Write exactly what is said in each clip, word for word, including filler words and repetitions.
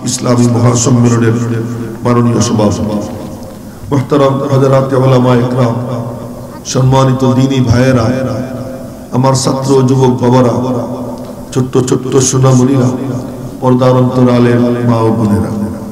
ইসলামী মহাসম্মেলনের মাননীয় সভাপতি, মুহতারাম হযরত উলামায়ে ইকরাম, সম্মানিত দ্বীনী ভাইয়েরা, আমার ছাত্র যুবক বাবারা, ছোট্ট ছোট্ট সোনামণিরা, পর্দার অন্তরালের মা ও বোনেরা,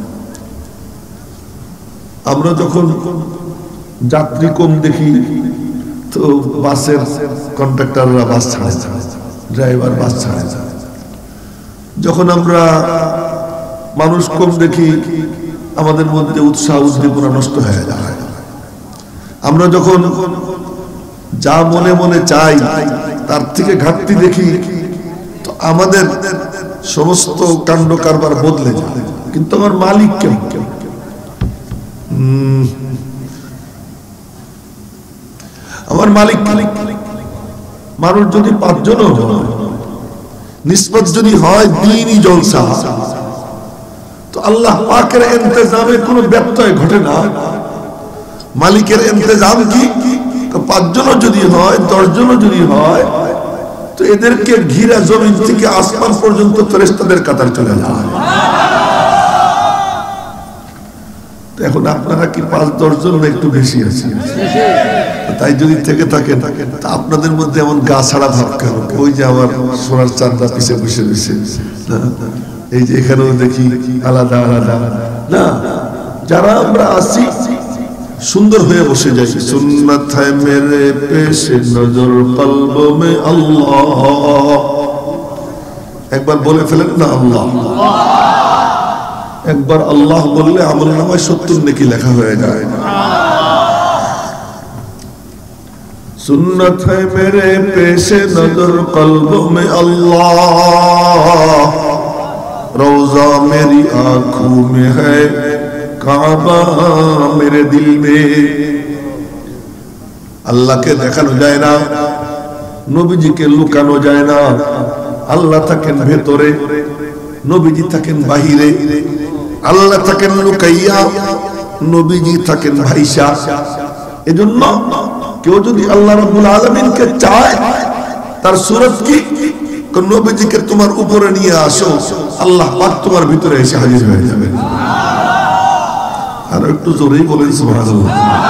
আমরা যখন যাত্রী কম দেখি তো বাসের কন্ডাক্টররা বাস ছাড়ে, ড্রাইভার বাস ছাড়ে। যখন আমরা মানুষ কম দেখি আমাদের মধ্যে উৎসাহ উদ্দীপনা নষ্ট হয়ে যায়। আমরা যখন যা মনে মনে চাই তার থেকে ঘাটতি দেখি তো আমাদের সমস্ত কাণ্ড কারবার বদলে যায়। কিন্তু আমার মালিক কেমন? আমার মালিক মানুষ যদি পাঁচজনও নিসবত যদি হয় দ্বীনি জলসা, তো আল্লাহ পাকের ইন্তজামে কোনো ব্যত্যয় ঘটে না। মালিকের ইন্তজাম কি? পাঁচজনও যদি হয়, দশজনও যদি হয়, তো এদেরকে ঘিরা জমিন থেকে আসমান পর্যন্ত ফেরেশতাদের কাতার চলে যায়। এখন আপনারা কি পাঁচ দশ জন একটু বেশি আছে? তাই যদি থেকে থাকেন তা আপনাদের মধ্যে এমন গা ছাড়া ভাব কেন? ওই যে আমার সোনার চাঁদা পিছে বসে রয়েছে, এই যে এখানেও দেখি আলাদা আলাদা না। যারা আমরা আসি সুন্দর হয়ে বসে যাই। সুন্নাত হ্যায় মেরে পেশে নজর কলব মে আল্লাহ, একবার বলে ফেলেন না আল্লাহ। একবার আল্লাহ বললে আমলনামায় সত্তর নেকি লেখা হয়ে যায়। सुन्नत है मेरे पेशे नजर कल्ब में अल्लाह, रोजा मेरी आंखों में है, काबा मेरे दिल में। अल्लाह के देखानो जाए ना, नबीजी के लुकानो जाए ना। अल्लाह थाकेन भेतरे, नबीजी थाकेन बाहिरे। अल्लाह थाकेन लुकाइया, नबीजी थाकेन भाइसा। एजন্য কেউ যদি আল্লাহ রাব্বুল আলামিনকে চায়, তার সূরত কি? কোন নবীজিকে তোমার উপরে নিয়ে আসো, আল্লাহ পাক তোমার ভিতরে এসে হাজির হয়ে যাবে। আর একটু জোরেই বলেন সুবহানাল্লাহ।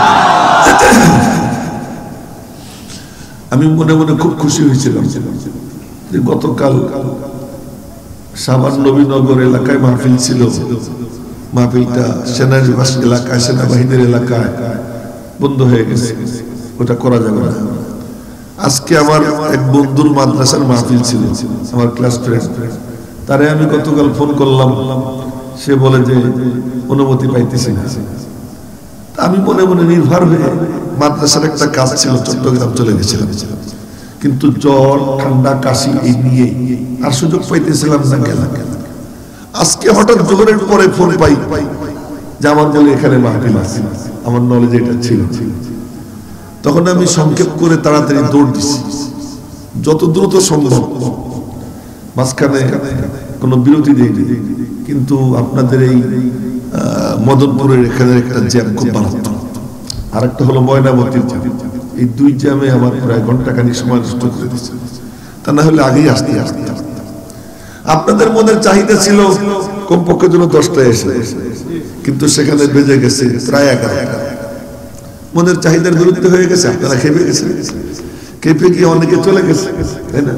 আমি মনে মনে খুব খুশি হয়েছিলাম যে গতকাল সাভার নবীনগর এলাকায় মাহফিল ছিল। মাহফিলটা সেনানিবাস এলাকায়, সেনাবাহিনীর এলাকায় বন্ধ হয়ে গেছে, ওটা করা যাবে না। আজকে আমার এক বন্ধুর মাদ্রাসার মাহফিল ছিল, আমার ক্লাস ফ্রেন্ড। তারে আমি গতকাল ফোন করলাম, সে বলে যে অনুমতি পাইতেছি না। আমি মনে মনে নির্ভর হয়ে মাদ্রাসার একটা কাজ ছিল, চট্টগ্রাম চলে গেছিলাম। কিন্তু জ্বর, ঠান্ডা, কাশি এই নিয়ে আর সুযোগ পাইতেছিলাম না। কেন আজকে হঠাৎ জোহরের পরে ফোন পাই যে আমার বলে এখানে মাহফিল আছে। আমার নলেজ এটা ছিল। তখন আমি সংক্ষেপ করে তাড়াতাড়ি দৌড় দিছি, যত দ্রুত সম্ভব। মাঝখানে কোনো বিরতি দিইনি। কিন্তু আপনাদের এই মদনপুরের এখানে একটা জ্যাম খুব মারাত্মক, আর একটা হলো ময়নামতির জ্যাম। এই দুই জ্যামে আমার প্রায় ঘন্টাখানিক সময় নষ্ট করে দিচ্ছে। তা না হলে আগেই আসতে আসতে আপনাদের মনের চাহিদা ছিল কমপক্ষে যেন দশটায় এসে, কিন্তু সেখানে বেজে গেছে প্রায় এগারোটা। মনের চাহিদার বিরুদ্ধে হয়ে গেছে। আপনারা খেপে গেছে, খেপে গিয়ে অনেকে চলে গেছে, তাই না?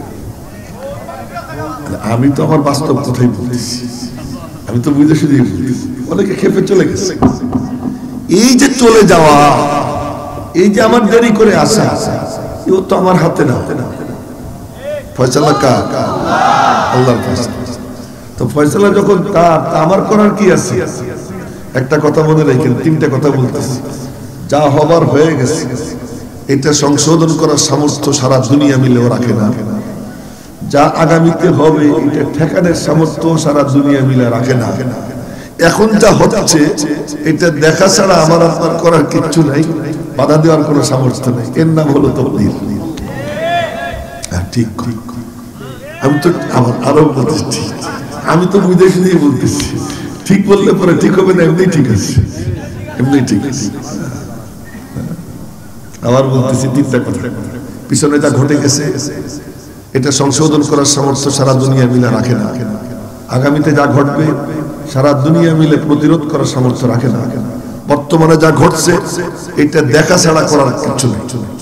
আমি তো আমার বাস্তব কথাই বলতেছি, আমি তো বুঝে শুধু অনেকে খেপে চলে গেছে। এই যে চলে যাওয়া, এই যে আমার দেরি করে আসা, এও তো আমার হাতে না। ফয়সালা কার? আল্লাহর ফয়সালা। তো ফয়সালা যখন তার, আমার করার কি আছে? একটা কথা মনে রাখেন, তিনটা কথা বলতেছি। যা হবার হয়ে গেছে, এটা সংশোধন করার সামর্থ্য সারা দুনিয়া মিলেও রাখে না। যা আগামীতে হবে, এটা ঠেকানোর সামর্থ্য সারা দুনিয়া মিলে রাখে না। এখন যা হচ্ছে এটা দেখা ছাড়া আমার আপনার করার কিচ্ছু নাই, বাধা দেওয়ার কোনো সামর্থ্য নেই। এর নাম হলো তকদীর। ঠিক, আমি তো আমার আরো বলতেছি, আমি তো বুঝে শুনেই বলতেছি। ঠিক বললে পরে ঠিক হবে না, এমনি ঠিক আছে, এমনি ঠিক আছে। আবার বলতেছি তিনটা কথা। পিছনে যা ঘটে গেছে এটা সংশোধন করার সামর্থ্য সারা দুনিয়া মিলে রাখে না। আগামীতে যা ঘটবে সারা দুনিয়া মিলে প্রতিরোধ করার সামর্থ্য রাখে না। বর্তমানে যা ঘটছে এটা দেখা ছাড়া করার কিছু নেই।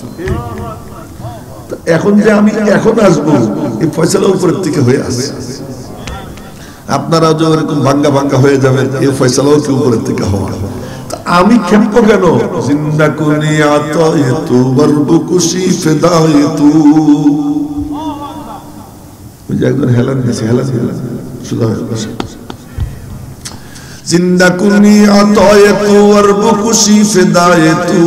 এখন যে আমি এখন আসবো এই ফয়সালা উপরের থেকে হয়ে আসছে, আপনারা যে এরকম ভাঙ্গা ভাঙ্গা হয়ে যাবেন এই ফয়সালাও কি উপরের থেকে হওয়া। আমি খেপবো কেন? জিন্দা কুনি আতায়েতু ওয়ারবুকুশি ফিদায়েতু। ওই যে একজন হেলান দিয়েছে, হেলান হেলান শুধু বসে। জিন্দা কুনি আতায়েতু ওয়ারবুকুশি ফিদায়েতু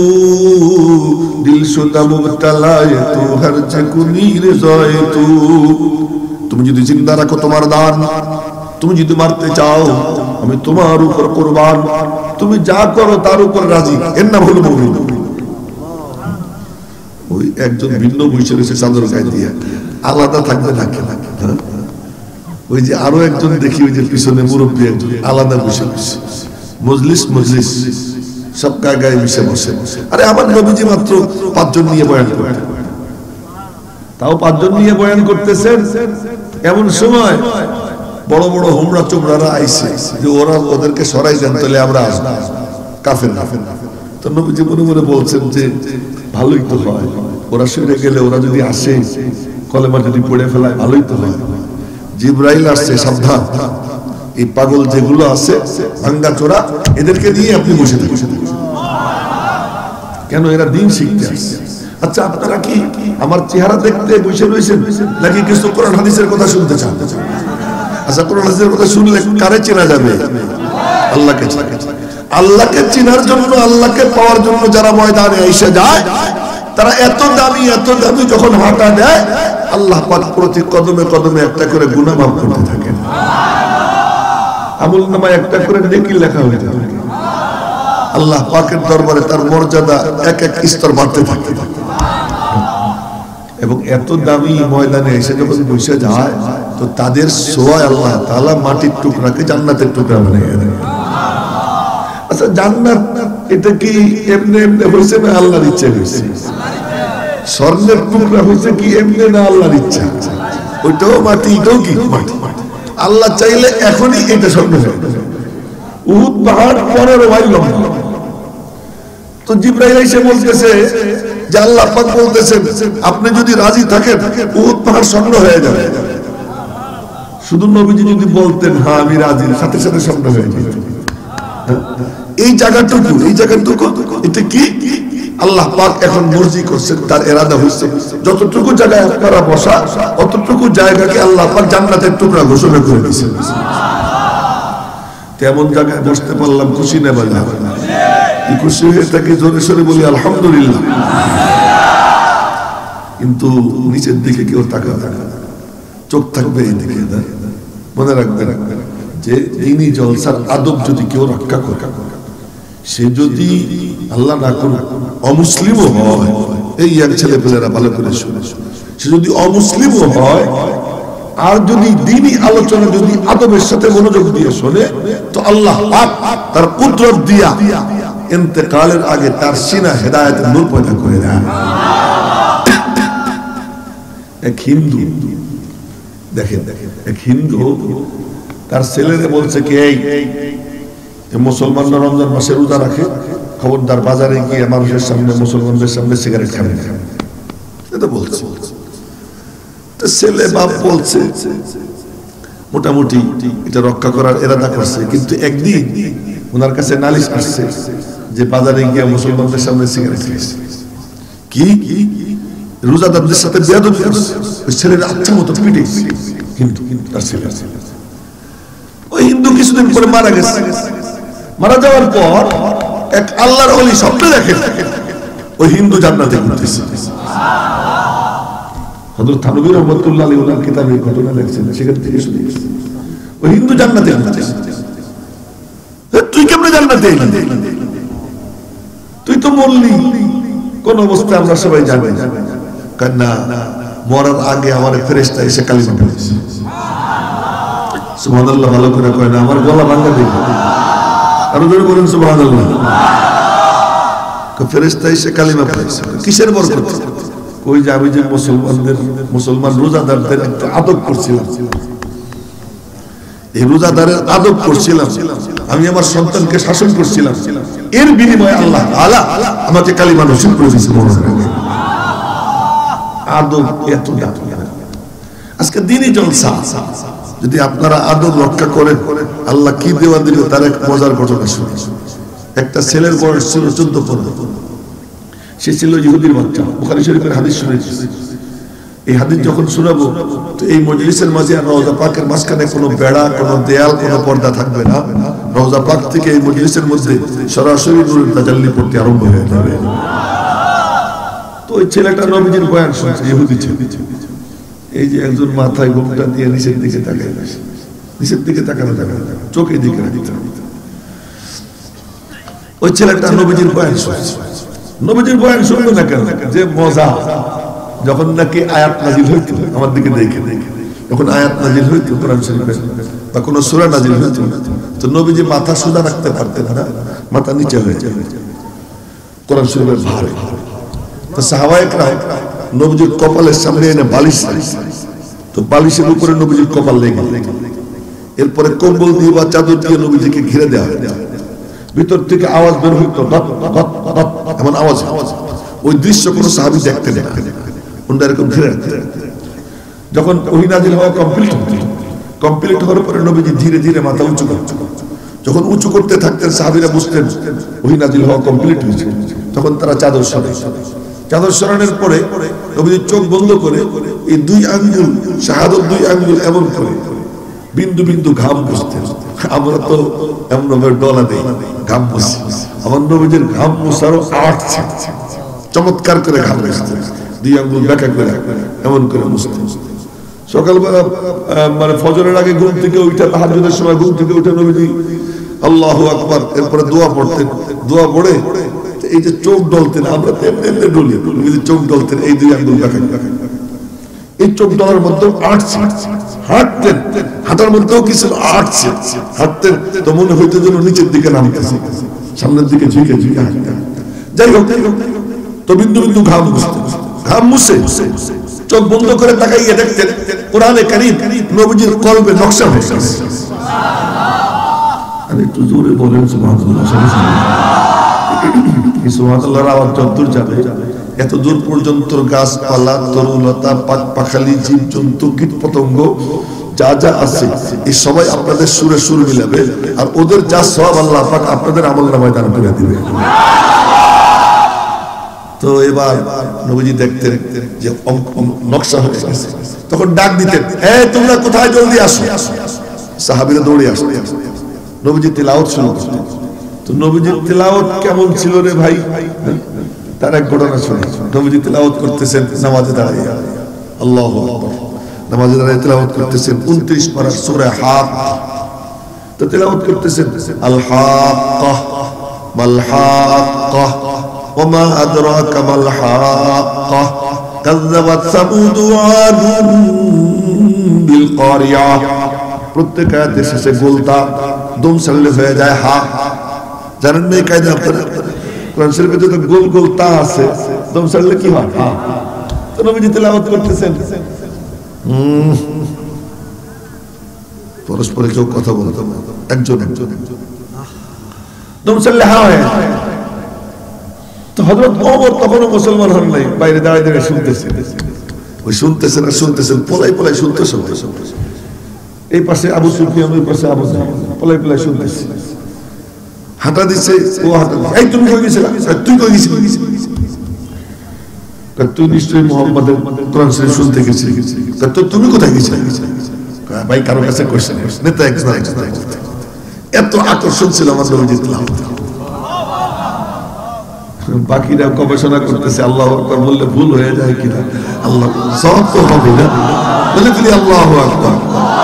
দিলশুদা মুবতালায়েতু হরজে কুনি রিজায়েতু। তুমি যদি জিন্দা রাখো তোমার দান, তুমি যদি মারতে চাও আমি তোমার উপর কুরবান, তুমি যা করো তার উপর রাজি, এর নাম হলো মুমিন। ওই একজন ভিন্ন বসে রয়েছে চাদর গায়ে দিয়ে, আলাদা থাকবে না কেন? ওই যে আরো একজন দেখি ওই যে পিছনে মুরব্বী একজন আলাদা বসে বসে মজলিস মজলিস সব গায়ে গায়ে মিশে বসে। আরে আমার নবীজি মাত্র পাঁচজন নিয়ে বয়ান করেন, তাও পাঁচজন নিয়ে বয়ান করতেছেন। এমন সময় বড় বড় হোমরা চোমরারা আইছে যে ওরা ওদেরকে সরাই দেন, তাহলে আমরা আসবো কাফের কাফের। তো নবীজি মনে মনে বলছেন যে ভালোই তো হয়, ওরা সরে গেলে ওরা যদি আসে কলেমা যদি পড়ে ফেলায় ভালোই তো হয়। জিবরাইল আসছে, সাবধান, এই পাগল যেগুলো আছে ভাঙ্গা চোরা এদেরকে নিয়ে আপনি বসে থাকেন। কেন? এরা দিন শিখতে আসছে। আচ্ছা আপনারা কি আমার চেহারা দেখতে বসে রয়েছেন নাকি কিছু কোরআন হাদিসের কথা শুনতে চান? আচ্ছা কোরআন হাদিসের কথা শুনলে কারে চেনা যাবে? আল্লাহকে। আল্লাহকে চেনার জন্য, আল্লাহকে পাওয়ার জন্য যারা ময়দানে এসে যায় তারা এত দামি এত দামি যখন হাঁটা দেয় আল্লাহ পাক প্রতি কদমে কদমে একটা করে গুনাহ মাফ করতে থাকেন। আমল নামায় একটা করে নেকি লেখা হয়ে যাবে। আল্লাহ পাকের দরবারে তার মর্যাদা এক এক স্তর বাড়তে থাকে। এবং এত দামি ময়দানে এসে যখন বসে যায় তো তাদের সোয়ায় আল্লাহ তাআলা মাটির টুকরাকে জান্নাতের টুকরা বানিয়ে দেয়। আচ্ছা জান্নাত এটা কি এমনি এমনি হয়েছে না আল্লাহর ইচ্ছা হয়েছে? স্বর্ণের টুকরা হয়েছে কি এমনি না আল্লাহর ইচ্ছা? ওইটাও মাটি, এটাও কি মাটি। আল্লাহ চাইলে এখনই এটা স্বর্ণ হয়ে যাবে। উহুদ পাহাড় পনেরো মাইল লম্বা। তো জিবরাইল এসে বলতেছে যে আল্লাহ পাক বলতেছেন আপনি যদি রাজি থাকেন উহুদ পাহাড় স্বর্ণ হয়ে যাবে। শুধু নবীজি যদি বলতেন হ্যাঁ আমি রাজি, সাথে সাথে স্বর্ণ হয়ে যেত। এই জায়গাটুকু এই জায়গাটুকু এটা কি আল্লাহ পাক এখন মর্জি করছেন, তার ইরাদা হয়েছে যতটুকু জায়গায় আপনারা বসা অতটুকু জায়গাকে আল্লাহ পাক জান্নাতের টুকরা ঘোষণা করে দিয়েছেন। তেমন জায়গায় বসতে পারলাম, খুশি নেবা যাবে না? খুশি হয়ে তাকে জোরে সোরে বলি আলহামদুলিল্লাহ। কিন্তু নিচের দিকে কেউ তাকা থাকা, চোখ থাকবে এই দিকে। মনে রাখবে রাখবে যে দিনী জলসার আদব যদি কেউ রক্ষা করে, সে যদি আল্লাহ না করে অমুসলিমও হয়, এই ইয়ার ছেলে পেলেরা ভালো করে শুনে, সে যদি অমুসলিমও হয় আর যদি দিনী আলোচনা যদি আদবের সাথে মনোযোগ দিয়ে শোনে তো আল্লাহ পাক তার কুদরত দিয়া ইন্তেকালের আগে তার সিনা হেদায়েতের নূর পয়দা করে দেয়। এক হিন্দু দেখেন দেখেন এক হিন্দু তার ছেলেরে বলছে কি এই মুসলমানরা রমজান মাসে রোজা রাখে, খবরদার বাজারে গিয়ে মানুষের সামনে মুসলমানদের সামনে সিগারেট খাবেন না, এটা বলছে। তো ছেলে বাপ বলছে মোটামুটি এটা রক্ষা করার ইরাদা করছে, কিন্তু একদিন ওনার কাছে নালিশ আসছে যে বাজারে গিয়ে মুসলমানদের সামনে সিগারেট খেয়েছে, কি রোজাদারদের সাথে বেয়াদবি করছে। ওই ছেলের আচ্ছা মতো পিটেছে কিন্তু তার ছেলে ওই হিন্দু কিছুদিন পরে মারা গেছে। মারা যাওয়ার পর এক আল্লাহর ওলি স্বপ্নে দেখেন ওই হিন্দু জান্নাতে ঘুরতেছে। হযরত থানভী রাহমাতুল্লাহ আলাইহি ওনার কিতাবে এই ঘটনা লিখছেন, সেখান থেকে শুনে ওই হিন্দু জান্নাতে ঘুরতেছে। তুই কেমনে জান্নাতে এলি? তুই তো মরলি, কোন অবস্থায় আমরা সবাই জানি না। মরার আগে আমার ফেরেশতা এসে কালিমা পড়েছে। সুবহানাল্লাহ, ভালো করে কয় না, আমার গলা ভাঙা দেখে আরো জোরে বলেন সুবহানাল্লাহ। ফেরেশতা এসে কালিমা পড়েছে, কিসের বরকত? ওই যে আমি যে মুসলমানদের মুসলমান রোজাদারদের একটা আদব করছিলাম, এই রোজাদারের আদব করছিলাম, আমি আমার সন্তানকে শাসন করছিলাম, এর বিনিময়ে আল্লাহ তাআলা আমাকে কালিমা নসিব করে দিয়েছেন। আদব এত দাম। আজকে দিনই জলসা। যদি আপনারা আদব রক্ষা করেন, আল্লাহ কি দেওয়া দিল তার এক মজার ঘটনা শুনি। একটা ছেলের বয়স ছিল চোদ্দ পনেরো, সে ছিল ইহুদির বাচ্চা। বুখারী শরীফের হাদিস শুনেছি। এই হাদিস যখন শোনাবো তো এই মজলিসের মাঝে আর রওজা পাকের মাঝখানে কোনো বেড়া, কোনো দেয়াল, কোনো পর্দা থাকবে না। রওজা পাক থেকে এই মজলিসের মধ্যে সরাসরি নূরের তাজাল্লি পড়তে আরম্ভ হয়ে যাবে। তো ওই ছেলেটা নবীজির বয়ান শুনছে, ইহুদি ছেলে। এই যে একজন মাথায় ঘোমটা দিয়ে নিচের দিকে তাকায়, নিচের দিকে তাকানো যাবে না, চোখের দিকে রাখতে হবে। ওই ছেলেটা নবীজির বয়ান শুনছে। নবীজির বয়ান শুনবে না কেন? যে মজা, যখন নাকি আয়াত নাজিল হইত, আমার দিকে দেখে দেখে যখন আয়াত নাজিল হইত কোরআন শরীফে বা কোন সূরা নাজিল হইত, তো নবীজি মাথা সোজা রাখতে পারতেন না, মাথা নিচে হয়ে যায়, কোরআন শরীফের ভার। তো সাহাবায়ে কেরাম নবীজির কপালের সামনে এনে বালিশ, তো বালিশের উপরে নবীজির কপাল লেগে, এরপরে কম্বল দিয়ে বা চাদর দিয়ে নবীজিকে ঘিরে দেওয়া হয়। ভিতর থেকে আওয়াজ বের হইত, এমন আওয়াজ। ওই দৃশ্য কোন সাহাবী দেখতে না, এরকম ঘিরে রাখতে। যখন ওহী নাজিল হওয়া কমপ্লিট কমপ্লিট হওয়ার পরে নবীজি ধীরে ধীরে মাথা উঁচু করতেন। যখন উঁচু করতে থাকতেন সাহাবীরা বুঝতেন ওহী নাজিল হওয়া কমপ্লিট হয়েছে। তখন তারা চাদর সরায়। চাদর সরানোর পরে নবীজি চোখ বন্ধ করে এই দুই আঙ্গুল, শাহাদত দুই আঙ্গুল এমন করে বিন্দু বিন্দু ঘাম মুছতেন। আমরা তো এমন ভাবে ডলা দেই, ঘাম মুছি। আমার নবীজির ঘাম মুছারও আর্ট ছিল, চমৎকার করে ঘাম মুছতেন, দুই আঙ্গুল ব্যাখ্যা করে এমন করে মুছতেন। সকালবেলা মানে ফজরের আগে ঘুম থেকে উঠে, তাহাজ্জুদের সময় ঘুম থেকে উঠে নবীজি আল্লাহু আকবার, এরপরে দোয়া পড়তেন। দোয়া পড়ে এই যে চোখ ডলতেন, আমরা এমনি এমনি ডলি, নবীজি চোখ ডলতেন এই দুই আঙ্গুল ব্যাখ্যা। এই চোখ ডলার মধ্যে আর্ট ছিল। হাঁটতেন, হাঁটার মধ্যেও কিছু আর্ট ছিল। হাঁটতেন তো মনে হইতো যেন নিচের দিকে নামতেছে, সামনের দিকে ঝুঁকে ঝুঁকে হাঁটতেন। যাই হোক, তো বিন্দু বিন্দু ঘাম মুছতেন। ঘাম মুছে চোখ বন্ধ করে তাকাইয়ে দেখতেন কোরআনে কারীম নবীজির কলবে নকশা হয়ে গেছে। আর একটু জোরে বলেন সুবহানাল্লাহ। এই সুবহানাল্লাহর আওয়াজ যতদূর যাবে, এত দূর পর্যন্ত গাছপালা, তরুলতা, পাক পাখালি, জীব জন্তু, কীট পতঙ্গ যা যা আছে এই সবাই আপনাদের সুরে সুর মিলাবে, আর ওদের যা সওয়াব আল্লাহ পাক আপনাদের আমলনামায় দান করে দিবে। তো এবার নবীজি দেখতেন যে নকশা হয়ে গেছে, তখন ডাক দিতেন, এই তোমরা কোথায়, জলদি আসো। সাহাবীরা দৌড়ে আসতো। নবীজি তিলাওয়াত শুরু করতেন। তো নবীজির তিলাওয়াত কেমন ছিল রে ভাই, তার এক ঘটনা শুনি। নবীজি তিলাওয়াত করতেছেন নামাজে দাঁড়িয়ে, আল্লাহু আকবার, নামাজে দাঁড়িয়ে তিলাওয়াত করতেছেন উনত্রিশ পারার সূরা হাক্কা। তো তিলাওয়াত করতেছেন আল হাক্কা মাল হাক্কা ওমা আদরাকা মাল হাক্কা কাযাবাত সামুদ ওয়া আদ বিল কারিয়া। প্রত্যেক আয়াতের শেষে গোলতা দম সাল্লে হয়ে যায় হা। জানেন না এই কায়দা আপনারা? কোরআন শরীফে তো গোল গোল তা আছে, দম সাল্লে কি হয়? হা। তো নবীজি তেলাওয়াত করতেছেন, পরস্পরে কেউ কথা বলতো, একজন একজন দম সাল্লে হা হয়। তো হযরত ওমর তখনও মুসলমান হন নাই, বাইরে দাঁড়িয়ে দাঁড়িয়ে শুনতেছেন। ওই শুনতেছেন আর শুনতেছেন, পলাই পলাই শুনতে শুনতে শুনতে এই পাশে আবু সুফিয়ান, ওই পাশে আবু জাহেল, পলাই পলাই শুনতেছে। হাঁটা দিচ্ছে, ও হাঁটা দিচ্ছে, এই তুমি কই গেছিলা, তুই কই গেছিস, তুই নিশ্চয়ই মুহাম্মাদের কোরআন শরীফ শুনতে গেছিস, তো তুমি কোথায় গেছিলে? ভাই কারো কাছে কোশ্চেন, নেতা একজন একজন এত আকর্ষণ ছিল আমার নবীজির তিলাওয়াত। বাকিরা গবেষণা করতেছে আল্লাহু আকবার বললে ভুল হয়ে যায় কিনা, আল্লাহ সব তো হবে না বলে বলি আল্লাহু আকবার।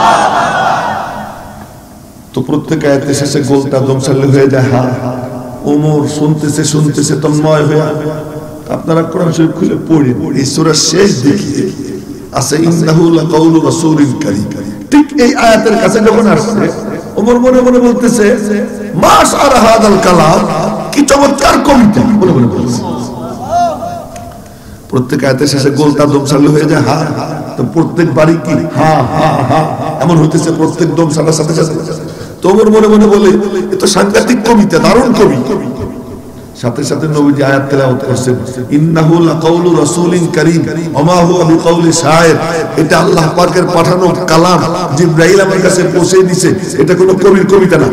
তো প্রত্যেক আয়াতের শেষে গোলটা দমসাল্লে হয়ে যায় হা। ওমর শুনতেছে শুনতেছে তন্ময় হয়ে। আপনারা কোরআন শরীফ খুলে পড়েন, এই সূরার শেষ দিকে আছে ইন্নাহু লাকাউলু রাসূলিন কারীম। ঠিক এই আয়াতের কাছে যখন আসছে ওমর মনে মনে বলতেছে মাশআর হাদাল কালাম, কি চমৎকার কবিতা বলে বলে বলছে। প্রত্যেক আয়াতের শেষে গোলটা দমসাল্লে হয়ে যায় হা। তো প্রত্যেক বাড়ি কি হা হা হা এমন হইতেছে, প্রত্যেক দম সাথে সাথে সাথে। তোমার মনে মনে বলে এ তো সাংঘাতিক কবিতা, দারুণ কবি। সাথে সাথে নবীজি আয়াত তেলাওয়াত করছেন, ইন্নাহু লাকাউলু রাসূলিন কারীম ওয়া মা হুয়া বিকাউলি শায়ের। এটা আল্লাহ পাকের পাঠানো কালাম, জিবরাইল আমার কাছে পৌঁছে দিয়েছে, এটা কোনো কবির কবিতা না।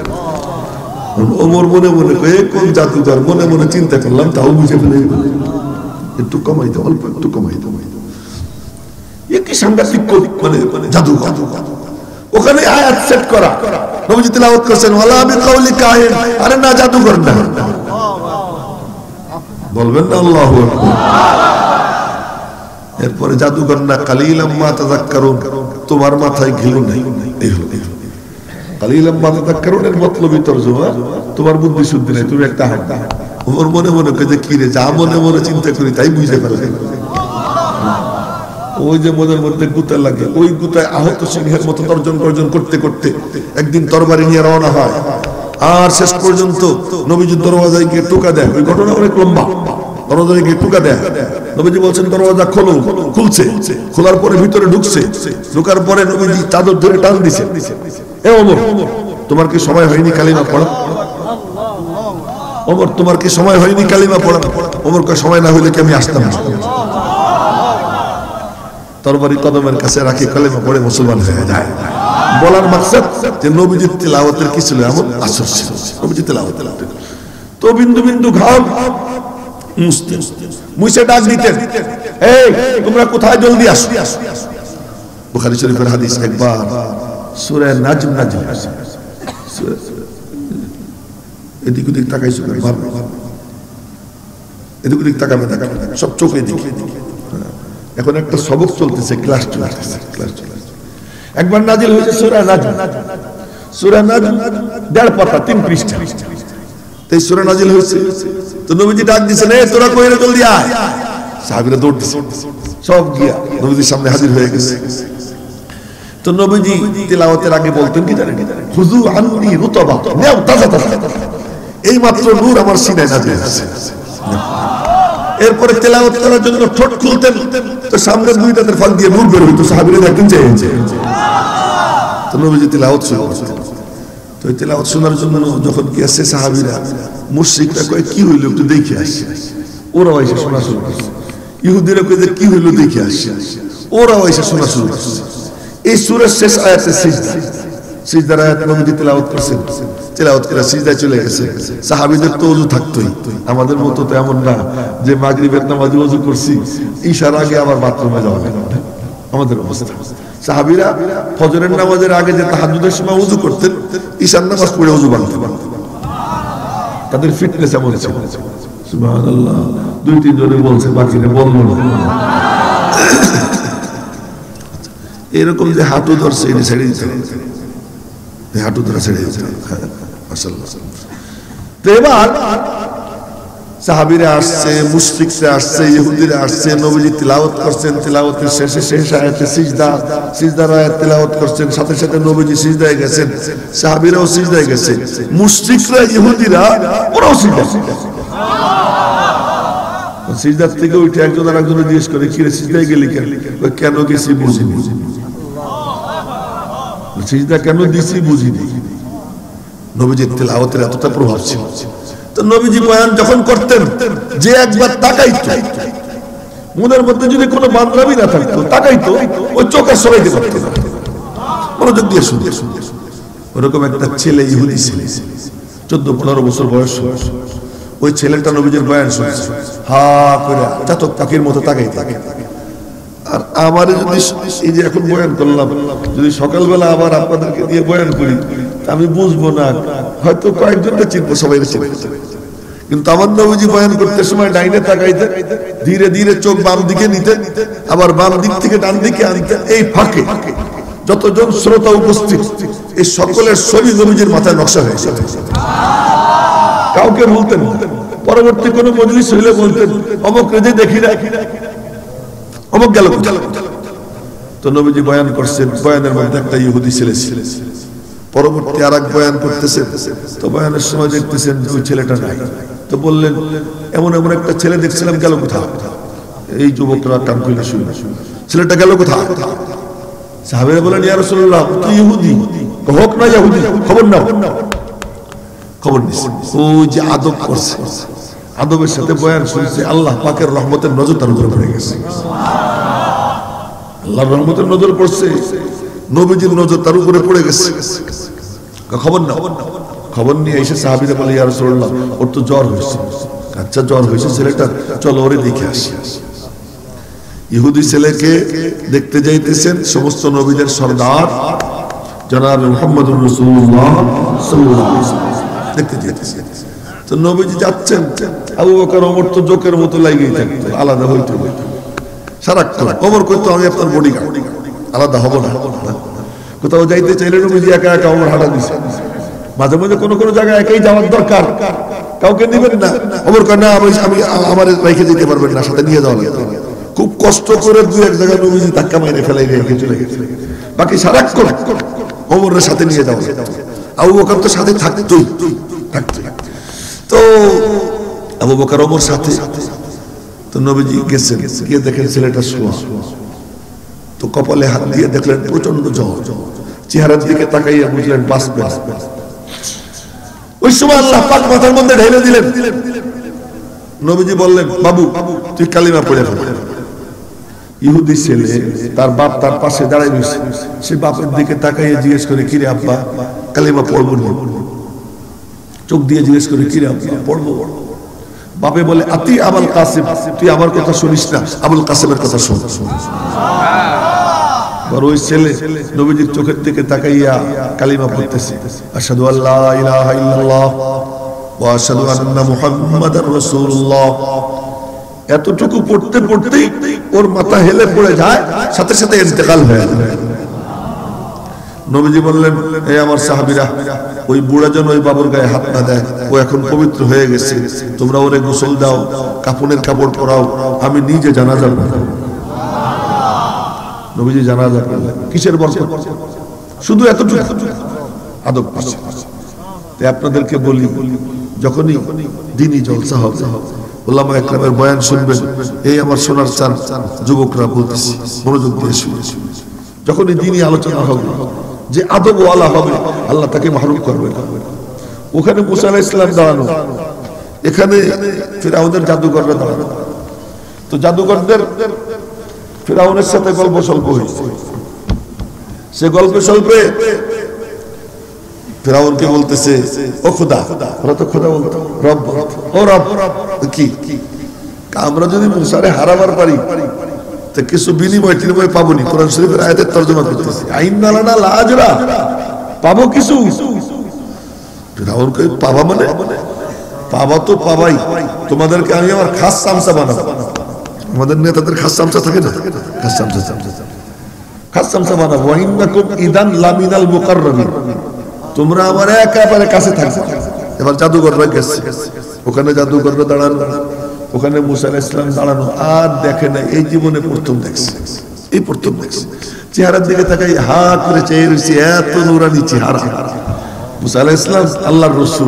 ওমর মনে মনে কয়ে কোন জাদুঘর, মনে মনে চিন্তা করলাম, তাও বুঝে ফেলে একটু কমাই দাও, অল্প একটু কমাই দাও। এ কি সাংঘাতিক মানে জাদুঘর। ওখানে আয়াত সেট করা, নবীজি তেলাওয়াত করছেন ওয়ালা বিকাউলি কাহিন। আরে না, জাদুঘর না, বলবেন না আল্লাহু আকবার। এরপরে জাদুঘর না, কালিলাম মা তাযাক্কারুন, তোমার মাথায় ঘিলু নাই। এই হলো কালিলাম মা তাযাক্কারুন এর মতলবই তরজমা, তোমার বুদ্ধি শুদ্ধি নাই, তুমি একটা হাঁট। ওর মনে মনে যে কি রে, যা মনে মনে চিন্তা করি তাই বুঝতে পারবে। ওই যে মনের মধ্যে গুতা লাগে, ওই গুতায় আহত সিংহের মতো তর্জন গর্জন করতে করতে একদিন তরবারি নিয়ে রওনা হয়। আর শেষ পর্যন্ত নবীজি দরওয়াজায় গিয়ে টোকা দেয়। ওই ঘটনা অনেক লম্বা। দরওয়াজায় গিয়ে টোকা দেয়, নবীজি বলছেন দরওয়াজা খোলো, খুলছে। খোলার পরে ভিতরে ঢুকছে, ঢোকার পরে নবীজি চাদর ধরে টান দিছে, এ ওমর তোমার কি সময় হয়নি কালিমা পড়া? ওমর তোমার কি সময় হয়নি কালিমা পড়া? ওমর কয় সময় না হইলে কি আমি আসতাম না? তরবারি কদমের কাছে রাখি, কালিমা পড়ে মুসলমান হয়ে যায়। বলার মাকসাদ যে নবীজির তেলাওয়াতের কি ছিল, এমন আসর ছিল নবীজির তেলাওয়াত। তো বিন্দু বিন্দু ঘাম মুছতেন, মুছে ডাক দিতেন, এই তোমরা কোথায়, জলদি আসো। বুখারী শরীফের হাদিস, একবার সূরা নাজম নাজিল হয়েছে। এদিক ওদিক তাকাইছো, এদিক ওদিক তাকাবে তাকাবে সব চোখে দিকে। এখন একটা সবক চলতেছে, ক্লাস চলতেছে, ক্লাস চলতেছে। একবার নাজিল হয়েছে সূরা নাজম। সূরা নাজম দেড় পাতা, তিন পৃষ্ঠা। এই সূরা নাজিল হয়েছে, তো নবীজি ডাক দিয়েছেন, এ তোরা কই রে, জলদি আয়। সাহাবীরা দৌড় দিছে, সব গিয়া নবীজির সামনে হাজির হয়ে গেছে। তো নবীজি তেলাওয়াতের আগে বলতেন কি জানেন, খুযু আন্নী রুতবা, নাও তাজা তাজা। এই মাত্র নূর আমার সিনায় নাজিল হয়েছে। এরপরে তেলাওয়াত করার জন্য ঠোঁট খুলতেন, তো সামনের দুই দাঁতের ফাঁক দিয়ে নূর বের হইতো। সাহাবীরা দেখতেন যে তো নবীজি তেলাওয়াত শুরু করতেন। তো এই তেলাওয়াত শোনার জন্য যখন গেছে সাহাবীরা, মুশরিকরা কয় কি হইল একটু দেখে আসি। ওরাও এসে শোনা শুরু করছে। ইহুদিরা কয় যে কি হইল দেখে আসি। ওরাও এসে শোনা শুরু করছে। এই সূরার শেষ আয়াতে সিজদা, সিজদার আয়াত নবীজি তেলাওয়াত করছেন। তেলাওয়াত করে সিজদায় চলে গেছে। সাহাবীদের তো ওযু থাকতোই, আমাদের মতো তো এমন না যে মাগরিবের নামাজে ওযু করছি, ঈশার আগে আবার বাথরুমে যাওয়া লাগে না, আমাদের অবস্থা। সাহাবীরা ফজরের নামাজের আগে যে তাহাজ্জুদের সময় ওযু করতেন, ঈশার নামাজ পড়ে ওযু বাঁধতেন। তাদের ফিটনেস এমন ছিল। সুবহানাল্লাহ, দুই তিন জনে বলছে, বাকিরা বলল না। এরকম যে হাঁটু ধরছে, এটা ছেড়ে দিতে হবে, হাঁটু ধরা ছেড়ে দিতে হবে। মাশাআল্লাহ। তো এবার সাহাবীরা আসছে, মুশরিকরা আসছে, ইহুদিরা আসছে, নবীজি তিলাওয়াত করছেন। তিলাওয়াতের শেষে শেষ আয়াতে সিজদা, সিজদার আয়াত তিলাওয়াত করছেন। সাথে সাথে নবীজি সিজদায় গেছেন, সাহাবীরাও সিজদায় গেছে। মুশরিকরা, ইহুদিরা ওরাও সিজদা। সিজদার থেকে উঠে একজন আরেকজনে জিজ্ঞেস করে, কি রে সিজদায় গেলি কেন? কেন গেছি বুঝিনি। সিজদা কেন দিছি বুঝিনি। নবীজির তেলাওয়াতের এতটা প্রভাব ছিল। তো নবীজি বয়ান যখন করতেন, যে একবার তাকাইতো, মনের মধ্যে যদি কোনো বান্দরামি না থাকতো, তাকাইতো, ওই চোখ আর সরাইতে পারতো না, মনোযোগ দিয়ে শুনতে শুনতে। ওরকম একটা ছেলে, ইহুদি ছেলে, চোদ্দ পনেরো বছর বয়স। ওই ছেলেটা নবীজির বয়ান শুনছে, হা করে চাতক পাখির মতো তাকাই থাকে। আর আমার যদি এই যে এখন বয়ান করলাম, যদি সকালবেলা আবার আপনাদেরকে দিয়ে বয়ান করি, আমি বুঝবো না, হয়তো কয়েকজনটা চিনবো, সবাই চিনবো। কিন্তু আমার নবীজি বয়ান করতে সময় ডাইনে তাকাইতেন, ধীরে ধীরে চোখ বাম দিকে নিতেন, আবার বাম দিক থেকে ডান দিকে আনতেন। এই ফাঁকে যতজন শ্রোতা উপস্থিত, এই সকলের ছবি নবীজির মাথায় নকশা হয়েছে। কাউকে বলতেন, পরবর্তী কোনো মজলিস হইলে বলতেন, অমুক রেজে দেখি না, অমুক গেল। তো নবীজি বয়ান করছেন, বয়ানের মধ্যে একটা ইহুদি ছেলে ছিল। পরবর্তী আর এক বয়ান করতেছেন, তো বয়ানের সময় দেখতেছেন ওই ছেলেটা নাই। তো বললেন, এমন এমন একটা ছেলে দেখছিলাম, গেল কোথাও? এই যুবকরা কান খুলে শুনে ছেলেটা গেল কোথায়? সাহাবীরা বলেন ইয়া রাসূলুল্লাহ তুই ইহুদি, হোক না ইহুদি, খবর নাও। খবর নিছে, ওই যে আদব করছে, আদবের সাথে বয়ান শুনছে, আল্লাহ পাকের রহমতের নজর তার উপরে পড়ে গেছে। আল্লাহর রহমতের নজর পড়ছে, নবীজির নজর তার উপরে পড়ে গেছে। খবর নাও। খবর নিয়ে এসে সাহাবীরা বলে ইয়া রাসূলুল্লাহ ওর তো জ্বর হয়েছে। আচ্ছা জ্বর হয়েছে ছেলেটা, চলো ওরে দেখে আসি। ইহুদি ছেলেকে দেখতে যাইতেছেন সমস্ত নবীদের সরদার জনাব মুহাম্মদুর রাসূলুল্লাহ সাল্লাল্লাহু আলাইহি ওয়াসাল্লাম দেখতে যাইতেছেন। তো নবীজি যাচ্ছেন, আবু বকর ওমর তো জোকের মতো লাগেই থাকতো, আলাদা হইতো সারাক্ষণ। ওমর কইতো আমি আপনার বডিগার্ড, আলাদা হব না। কোথাও যাইতে চাইলে নবীজি একা একা ওমর হাঁটা দিছে। মাঝে মাঝে কোনো কোনো জায়গায় একাই যাওয়ার দরকার, কাউকে নিবেন না। ওমর কয় না আমি আমি আমার রেখে যেতে পারবেন না, সাথে নিয়ে যাওয়া লাগবে। খুব কষ্ট করে দুই এক জায়গায় নবীজি ধাক্কা মাইরে ফেলাই রেখে চলে গেছে। বাকি সারাক্ষণ ওমরের সাথে নিয়ে যাওয়া। আবু বকর তো সাথে থাকতোই থাকতোই। তো আবু বকর ওমর সাথে, তো নবীজি গেছেন, গিয়ে দেখেন ছেলেটা শোয়া। তো কপালে হাত দিয়ে দেখলেন প্রচন্ড জ্বর, চেহারার দিকে তাকাইয়া বুঝলেন বাঁচবে। ওই সময় আল্লাহ পাক মাথার মধ্যে ঢেলে দিলেন। নবীজি বললেন বাবু তুই কালিমা পড়ে ফেল। ইহুদি ছেলে, তার বাপ তার পাশে দাঁড়াই রয়েছে, সে বাপের দিকে তাকাইয়া জিজ্ঞেস করে কিরে আব্বা কালিমা পড়বো না? চোখ দিয়ে জিজ্ঞেস করে কিরে আব্বা পড়বো? বাপে বলে আতি আবুল কাসিম, তুই আমার কথা শুনিস না, আবুল কাসিমের কথা শোন। ওই ছেলে নবীজির চোখের দিকে তাকাইয়া কালিমা পড়তেছে, আশহাদু আল্লা ইলাহা ইল্লাল্লাহ ওয়া আশহাদু আন্না মুহাম্মাদার রাসূলুল্লাহ। এতটুকু পড়তে পড়তেই ওর মাথা হেলে পড়ে যায়, সাথে সাথে ইন্তেকাল হয়ে যায়। নবীজি বললেন এই আমার সাহাবীরা, ওই বুড়া জন ওই বাবুর গায়ে হাত না দেয়, ও এখন পবিত্র হয়ে গেছে, তোমরা ওরে গোসল দাও, কাফনের কাপড় পরাও, আমি নিজে জানাজা পড়াবো। নবীজি জানাজা পড়লেন, কিসের বরকত? শুধু এতটুকু আদব করছে। আপনাদেরকে বলি, যখনই দ্বীনি জলসা হবে, উলামা ইকরামের বয়ান শুনবেন, এই আমার শোনার চান যুবকরা বলতেছি মনোযোগ দিয়ে শুনুন। যখনই দ্বীনি আলোচনা হবে, যে আদব ওয়ালা হবে আল্লাহ তাকে মাহরুম করবে না। ওখানে মুসা আলাইহিস সালাম দাঁড়ানো, এখানে ফিরআউনের জাদুকররা দাঁড়ানো। তো জাদুকরদের ফিরআউনের সাথে গল্প সল্প হয়েছে। সে গল্প সল্পে ফিরআউনকে বলতেছে ও খোদা, ওরা তো খোদা বলতো, রব, ও রব কি আমরা যদি মুসারে হারাবার পারি তো কিছু বিনিময় টিনিময় পাবনি। কোরআন শরীফের আয়াতের তরজমা করতেছে আইন্না লানা লাজরা, পাবো কিছু। ফিরআউনকে পাবা মানে পাবা তো পাবাই, তোমাদেরকে আমি আমার খাস চামচা বানাবো। আমাদের নেতাদের খাস চামচা থাকে না, খাস চামচা খাস চামচা বানাবো। ইন্নাকুম ইদান লামিনাল মুকাররামিন, তোমরা আমার একেবারে কাছে থাকবে। এবার জাদুঘররা গেছে, ওখানে জাদুঘররা দাঁড়ানো, ওখানে মুসা আলাইহিস সালাম দাঁড়ানো, আর দেখে না, এই জীবনে প্রথম দেখছে, এই প্রথম দেখছে। চেহারার দিকে তাকাই হা করে চেয়ে রয়েছে, এত নুরানি চেহারা। মুসা আলাইহিস সালাম আল্লাহর রাসূল,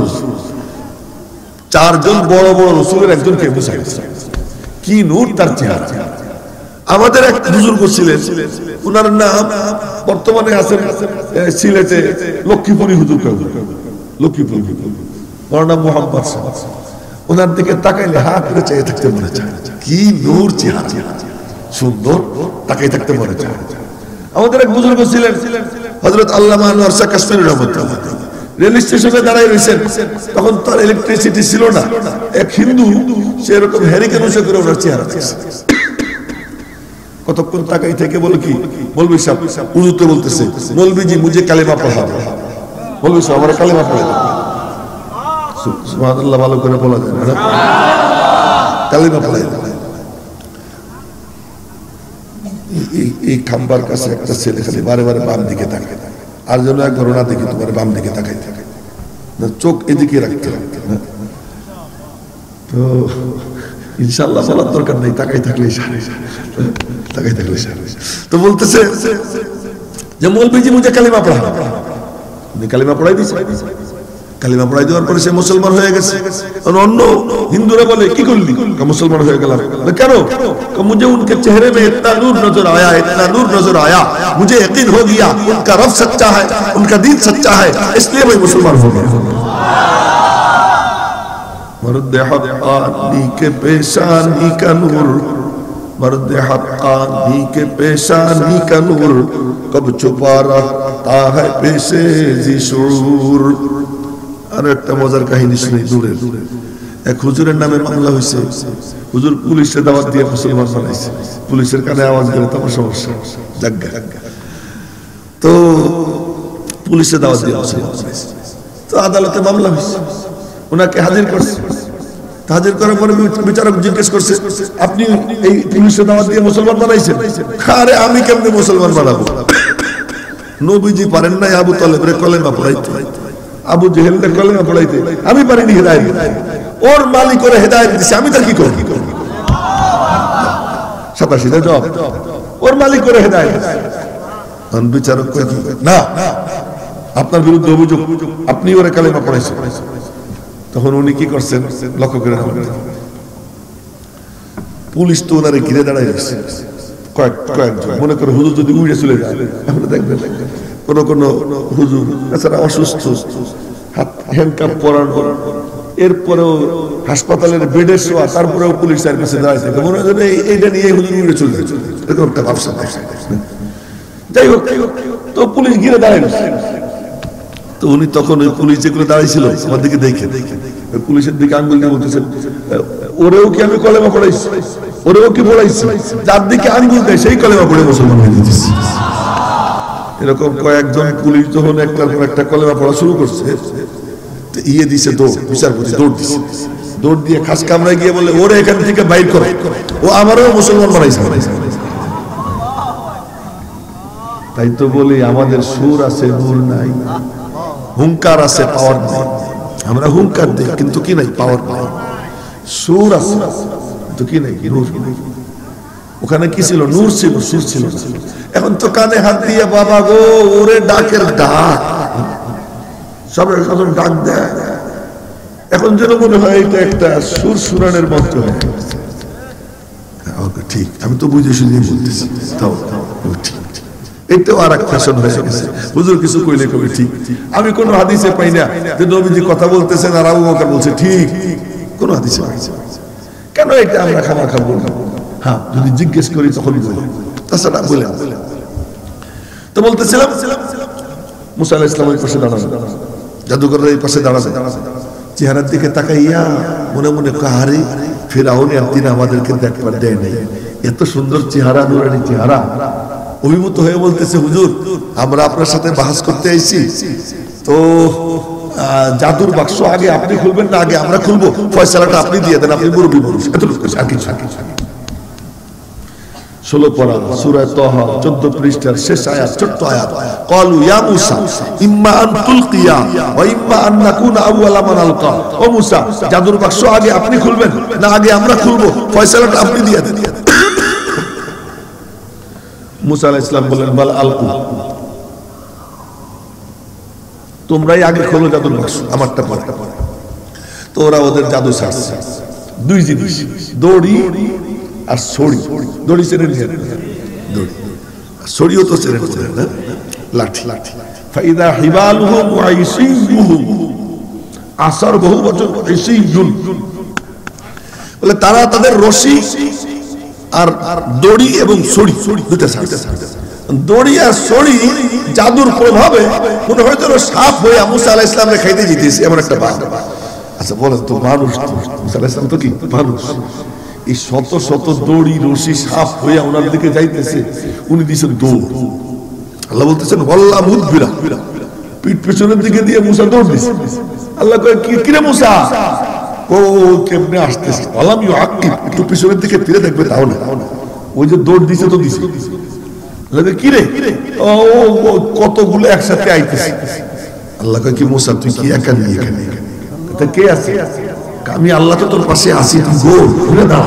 চারজন বড় বড় রাসূলের একজনকে মুসা আলাইহিস সালাম, কি নূর তার চেহারা। আমাদের এক বুজুর্গ ছিলেন, ওনার নাম বর্তমানে আছেন সিলেটে লক্ষ্মীপুরি হুজুর, লক্ষ্মীপুরি ওনার নাম মোহাম্মদ সাহেব। ওনার দিকে তাকাইলে হা করে চেয়ে থাকতে মনে চায়, কি নূর চেহারা, সুন্দর, তাকাই থাকতে মনে চায়। আমাদের এক বুজুর্গ ছিলেন হযরত আল্লামা আনোয়ার শাহ কাশমিরি রাহমাতুল্লাহ, রেল স্টেশনে দাঁড়াই রয়েছেন, তখন তার ইলেকট্রিসিটি ছিল না। এক হিন্দু সে এরকম হ্যারিকেন উঁচু করে ওনার চেহারা দেখছে। কতক্ষণ তাকাই থেকে বলে কি মৌলভী সাহেব উজুতে বলতেছে, মৌলভীজি মুঝে কালেমা পড়াবো। মৌলভী সাহেব আমার কালেমা পড়ে দাও। সুবহানাল্লাহ, ভালো করে বলা যায় না, কালেমা পড়ে দাও। এই খাম্বার কাছে একটা ছেলে খালি বারে বারে বাম দিকে তাকায়, আর যেন একবার ওনা দেখি তোমার বাম দিকে তাকাই থাকে না, চোখ এদিকে রাখতে রাখতে না। তো ইনশাআল্লাহ বলার দরকার নেই, তাকাই থাকলেই সারে, তাকাই থাকলে সারে। তো বলতেছে যে মৌলভীজি মুঝে কালিমা পড়া, উনি কালিমা পড়াই দিয়েছে। কালিমা পড়াই দেওয়ার পরে সে মুসলমান হয়ে গেছে। অন্য হিন্দুরা বলে কি করলি, মুসলমান হয়ে গেলাম। কেন? मुझे उनके चेहरे में इतना नूर नजर आया, इतना नूर नजर आया, मुझे यकीन हो गया उनका रब सच्चा है, उनका दीन सच्चा है, इसलिए मैं मुसलमान हो गया। मर्द हक़ानी के पेशानी का नूर, मर्द हक़ानी के पेशानी का नूर, कब छुपा रहता है पेशे ज़ी शुऊर। আর একটা মজার কাহিনী শুনি দূরে। এক হুজুরের নামে মামলা হয়েছে, হুজুর পুলিশে দাওয়াত দিয়ে মুসলমান বানাইছে, পুলিশের কানে আওয়াজ দিলে তোমার সমস্যা জাগা। তো পুলিশে দাওয়াত দিয়ে মুসলমান বানাইছে, তো আদালতে মামলা হয়েছে, ওনাকে হাজির করছে। হাজির করার পরে বিচারক জিজ্ঞেস করছে, আপনি এই পুলিশে দাওয়াত দিয়ে মুসলমান বানাইছেন? আরে আমি কেমনে মুসলমান বানাবো? নবীজি পারেন নাই আবু তালেবের কলেমা পড়াইতে, আবু জেহেলের কলেমা পড়াইতে, আমি পারিনি হেদায়েত। ওর মালিক করে হেদায়েত দিছে, আমি তার কি করব? সাতাশিটা জবাব, ওর মালিক করে হেদায়েত দিছে। বিচারক না, আপনার বিরুদ্ধে অভিযোগ, আপনি ওরে কলেমা পড়াইছেন। তখন উনি কি করছেন লক্ষ্য করে, পুলিশ তো ওনারে ঘিরে দাঁড়ায় গেছে কয়েক কয়েকজন। মনে করে হুজুর যদি উড়ে চলে যায়, এখন দেখবেন কোন কোন হুজুর এছাড়া অসুস্থ, হাত হ্যান্ডকাপ পরানো, এরপরেও হাসপাতালের বেডে শোয়া, তারপরেও পুলিশ তার কাছে দাঁড়ায় থাকে, মনে হয় এইটা নিয়ে হুজুর উড়ে চলে যায়, এরকম একটা ব্যবসা। যাই হোক, তো পুলিশ ঘিরে দাঁড়ায় গেছে। তো উনি তখন ওই পুলিশ যেগুলো দাঁড়িয়েছিল আমার দিকে দেখে পুলিশের দিকে আঙ্গুল দিয়ে বলতেছেন, ওরেও কি আমি কলেমা পড়াইছি, ওরেও কি পড়াইছি? যার দিকে আঙ্গুল দেয় সেই কলেমা পড়ে মুসলমান হয়ে যেতেছি। এরকম কয়েকজন পুলিশ যখন একটার পর একটা কলেমা পড়া শুরু করছে, ইয়ে দিছে দৌড়, বিচারপতি দৌড় দিছে, দৌড় দিয়ে খাস কামরায় গিয়ে বলে, ওরে এখান থেকে বাইর করে, ও আমারও মুসলমান বানাইছে। তাই তো বলি আমাদের সুর আছে নূর নাই, হুঙ্কার আছে পাওয়ার নাই। আমরা হুঙ্কার দিই কিন্তু কি নাই, পাওয়ার নাই। সুর আছে কিন্তু কি নাই, নূর নাই। ওখানে কি ছিল? নূর ছিল, সুর ছিল। এখন তো কানে হাত দিয়ে বাবা গো ওরে ডাকের ডাক, সব এখন ডাক দেয়। এখন যেন মনে হয় এটা একটা সুর সুরানের মঞ্চ হয়ে গেছে। ঠিক, আমি তো বুঝে শুনে বলতেছি, তাও ঠিক। এটাও আর এক ফ্যাশন হয়ে গেছে, হুজুর কিছু কইলে কবে ঠিক। আমি কোন হাদিসে পাই না যে নবীজি কথা বলতেছেন আর আবু বকর বলছে ঠিক, কোন হাদিসে পাই না। কেন এটা আমরা খামাখা বলবো? হ্যাঁ, যদি জিজ্ঞেস করি তখন বলি, তাছাড়া বলে। তো বলতেছিলাম মুসা আলাইহিস সালামের পাশে দাঁড়ানো, জাদুকরের এই পাশে দাঁড়ানো, চেহারার দিকে তাকাইয়া মনে মনে কাহারি ফিরআউন একদিন আমাদেরকে দেখবার দেয় নাই, এত সুন্দর চেহারা, নুরানি চেহারা। অভিভূত হয়ে বলতেছে, হুজুর আমরা আপনার সাথে বাহাস করতে আইছি, তো জাদুর বাক্স আগে আপনি খুলবেন না আগে আমরা খুলবো? ফয়সালাটা আপনি দিয়ে দেন, আপনি মুরব্বী মানুষ। এতটুকু আর কিছু। ষোলো পারা সূরা তাহা চোদ্দ পৃষ্ঠার শেষ আয়াত, ছোট্ট আয়াত। ক্বালু ইয়া মূসা ইম্মা আন তুলকিয়া ওয়া ইম্মা আন নাকুনা আউওয়ালা মান আলকা। ও মূসা, জাদুর বাক্স আগে আপনি খুলবেন না আগে আমরা খুলবো? ফয়সালাটা আপনি দিয়ে দেন। মুসা আলাইহিস সালাম বললেন, বাল আলকু, তোমরাই আগে খোলো জাদুর বাক্স, আমারটা পরে। তো ওরা ওদের জাদু ছাড়ছে, দুই জিনিস, দড়ি আর ছড়ি। দড়ি চেনে নিয়ে, দড়ি ছড়িও তো চেনে না, লাঠি। ফাইদা হিবালুহুম ওয়া ইসিয়ুহুম, আসার বহু বচন ইসিয়ুন, বলে তারা তাদের রশি আর দড়ি এবং ছড়ি দুটো ছাড়ছে। দড়ি আর ছড়ি জাদুর প্রভাবে মনে হয় যেন সাপ হয়ে মুসা আলাইহিস সালামকে খাইতে যেতেছে, এমন একটা বাদ। আচ্ছা বলেন তো, মানুষ মুসা আলাইহিস সালাম তো কি মানুষ? এই শত শত দড়ি রশি সাপ হয়ে ওনার দিকে যাইতেছে, উনি দিয়েছেন দৌড়। আল্লাহ বলতেছেন ওয়াল্লা মুদবিরা, পিঠ পেছনের দিকে দিয়ে মুসা দৌড় দিছে। আল্লাহ কয় কি কিরে মুসা, ও কেমনে আসতেছে? আলাম ইউআকিব, একটু পিছনের দিকে ফিরে দেখবে, তাও না, ওই যে দৌড় দিছে তো দিছে। লাগে কি রে, ও কতগুলো একসাথে আইতেছে। আল্লাহ কয় কি মুসা তুই কি একা নিয়ে এখানে? এটা কে আছে? আমি আল্লাহ তো তোর পাশে আছি, তুই গো ঘুরে দাও।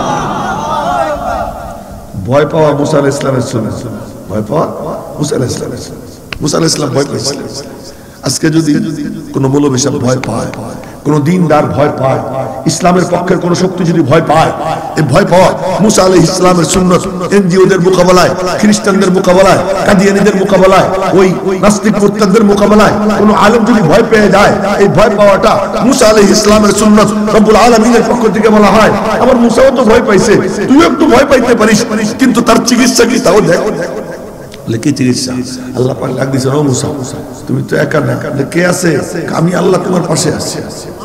ভয় পাওয়া মুসা আলাইহিস সালামের সুন্নাত, ভয় পাওয়া মুসা আলাইহিস সালাম। মুসা আলাইহিস সালাম ভয় পেয়েছিলেন। আজকে যদি কোনো মৌলবী সাহেব ভয় পায়, কোন দিনদার ভয় পায়, ইসলামের পক্ষের কোন শক্তি যদি ভয় পায়, এই ভয় পাওয়া মুসা আলাইহিস সালামের সুন্নাত এনজিওদের মোকাবেলায়, খ্রিস্টানদের মোকাবেলায়, কাদিয়ানীদের মোকাবেলায়, ওই নাস্তিক মুরতাদদের মোকাবেলায় কোন আলেম যদি ভয় পেয়ে যায়, এই ভয় পাওয়াটা মুসা আলাইহিস সালামের সুন্নাত রব্বুল আলামিনের পক্ষ থেকে বলা হয়। আমার মুসাও তো ভয় পাইছে, তুই একটু ভয় পাইতে পারিস, কিন্তু তার চিকিৎসা কি তাও দেখ। কি চিকিৎসা? আল্লাহ পাক ডাক দিয়েছেন, ও মুসা তুমি তো একা না, কে আছে? আমি আল্লাহ তোমার পাশে আছি।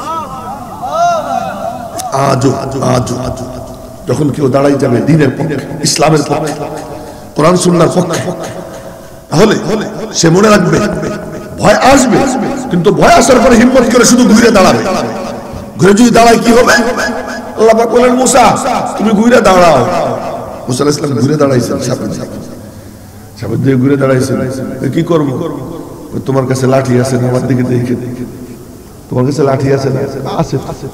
আজও আজও যখন কেউ দাঁড়াই যাবে দ্বীনের পক্ষে, ইসলামের পক্ষে, কোরআন সুন্নাহর পক্ষে, তাহলে সে মনে রাখবে ভয় আসবে, কিন্তু ভয় আসার পরে হিম্মত করে শুধু ঘুরে দাঁড়াবে। ঘুরে যদি দাঁড়ায় কি হবে? আল্লাহ পাক বলেন, মুসা তুমি ঘুরে দাঁড়াও। মুসা আলাইহিস সালাম ঘুরে দাঁড়াইছেন, সাপের দিকে সাপের দিকে ঘুরে দাঁড়াইছেন। কি করবো? তোমার কাছে লাঠি আছে না? আমার দিকে দেখে, তোমার কাছে লাঠি আছে না? আছে।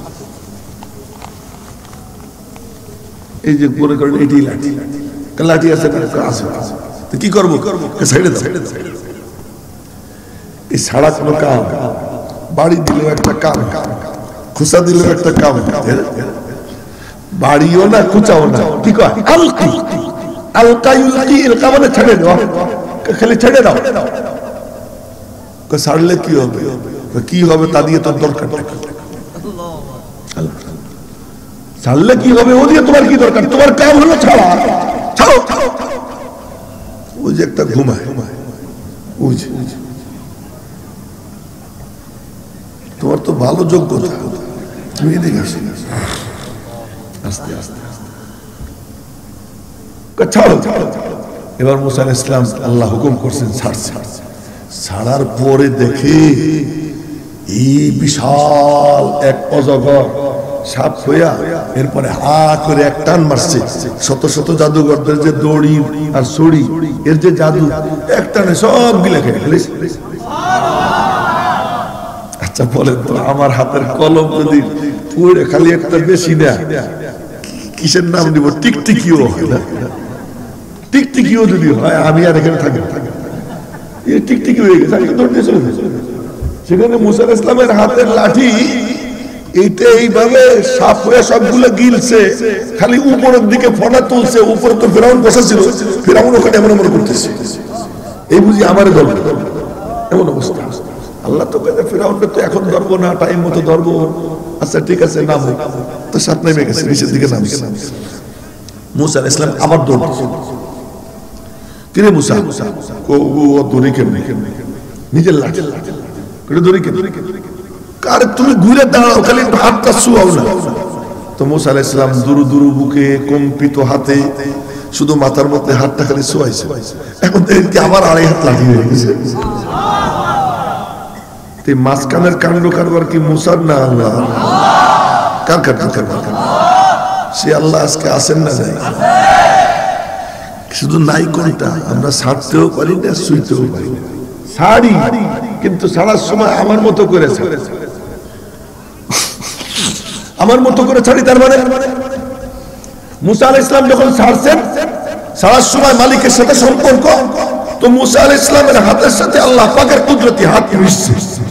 এই যে মনে করেন এটাই লাঠি, লাঠি আছে না? আছে। তো কি করবো? সাইডে দাও। এই ছাড়া কোনো কাম, বাড়ি দিলেও একটা কাম, খুচা দিলেও একটা কাম, বাড়িও না খুচাও না। কি কয়? আলকি আলকা ইউলকি, ইলকা মানে ছেড়ে দাও, খালি ছেড়ে দাও। ছাড়লে কি হবে? কি হবে তা দিয়ে তোর দরকার, ছাড়লে কি হবে ও দিয়ে তোমার কি দরকার? তোমার কাম হলো ছাড়া, ছাড়ো। ওই যে একটা ঘুমায়, ওই যে তোমার তো ভালো যোগ্যতা, তুমি এদিকে আসো, আস্তে আস্তে ছাড়ো। এবার মুসা আলাইহিস সালাম আল্লাহ হুকুম করছেন, ছাড়ছে। ছাড়ার পরে দেখে এই বিশাল এক অজগর সাপ হইয়া এরপরে হা করে এক টান মারছে। শত শত জাদুঘরদের যে দড়ি আর ছড়ি, এর যে জাদু, এক টানে সব গিলে খেয়ে ফেলেছে। আচ্ছা বলেন তো, আমার হাতের কলম যদি পড়ে খালি একটা বেশি না, কিসের নাম দিব? টিকটিকিও হয় না? টিকটিকিও যদি হয়, আমি আর এখানে থাকি না, টিকটিকি হয়ে গেছে, সেখানে মুসা আলাইহিস সালামের হাতের লাঠি এইটা এইভাবে সাপ হয়ে সবগুলো গিলছে, খালি উপরের দিকে ফোনা তুলছে। উপরে তো ফিরাউন বসা ছিল, ফিরাউন ওখানে এমন এমন করতেছে, এই বুঝি আমার ধর্ম, এমন অবস্থা। আল্লাহ তো বলে ফিরাউনকে তো এখন ধরবো না, টাইম মতো ধরবো। আচ্ছা ঠিক আছে, নাম তো সাপ নেমে গেছে, নিচের দিকে নামছে। মুসা আলাইহিস সালাম আবার দৌড়ছে। কিরে মুসা, ও দড়ি কেমনে? নিজের লাঠি দড়ি কেমনে? আরে তুমি ঘুরে দাঁড়াও, খালি একটু হাতটা ছুঁয়াও না। তো মুসা আলাইহিস সালাম দুরু দুরু বুকে, কম্পিত হাতে, শুধু মাথার মধ্যে হাতটা খালি ছুঁয়াইছে। এখন দেখি আবার আড়াই হাত লাঠি হয়ে গেছে। মাঝখানের কাণ্ড কারবার কি মুসার না আল্লাহ? কার কার কার সে আল্লাহ আজকে আসেন না? নাই, শুধু নাই কোনটা, আমরা ছাড়তেও পারি না, শুইতেও পারি না। ছাড়ি, কিন্তু ছাড়ার সময় আমার মতো করে ছাড়ে, আমার মতো করে ছাড়ি। তার মানে মুসা আলাইহিস সালাম যখন ছাড়ছেন, ছাড়ার সময় মালিকের সাথে সম্পর্ক, তো মুসা আলাইহিস সালামের হাতের সাথে আল্লাহ পাকের কুদরতি হাত মিশছে।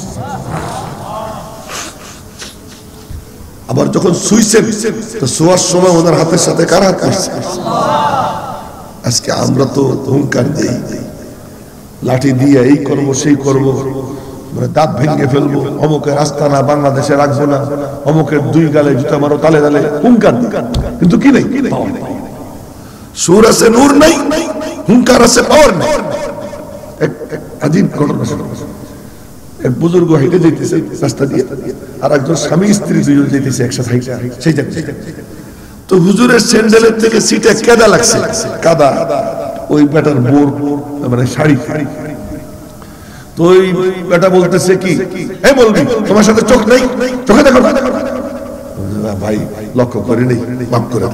আবার যখন শুইছেন, তো শোয়ার সময় ওনার হাতের সাথে কার হাত মিশছে? আজকে আমরা তো হুঙ্কার দেই, লাঠি দিয়ে এই করবো সেই করবো, মানে দাঁত ভেঙে ফেলবো, অমুকের আস্তানা বাংলাদেশে রাখবো না, অমুকের দুই গালে জুতা মারো, তালে তালে হুঙ্কার। কিন্তু কি নেই? সুর আছে, নূর নাই, হুঙ্কার আছে, পাওয়ার নেই। আজীব ঘটনা। এক বুজুর্গ হেঁটে যেতেছে রাস্তা দিয়ে, আর একজন স্বামী স্ত্রী দুজন যেতেছে একসাথে, সেই জায়গায় তো হুজুরের স্যান্ডেলের থেকে সিটে কাদা লাগছে, কাদা ওই বেটার বোর মানে শাড়ি। তো ওই বেটা বলতেছে কি, এই বলবি তোমার সাথে চোখ নেই, চোখে দেখো না? ভাই লক্ষ্য করিনি, মাফ করে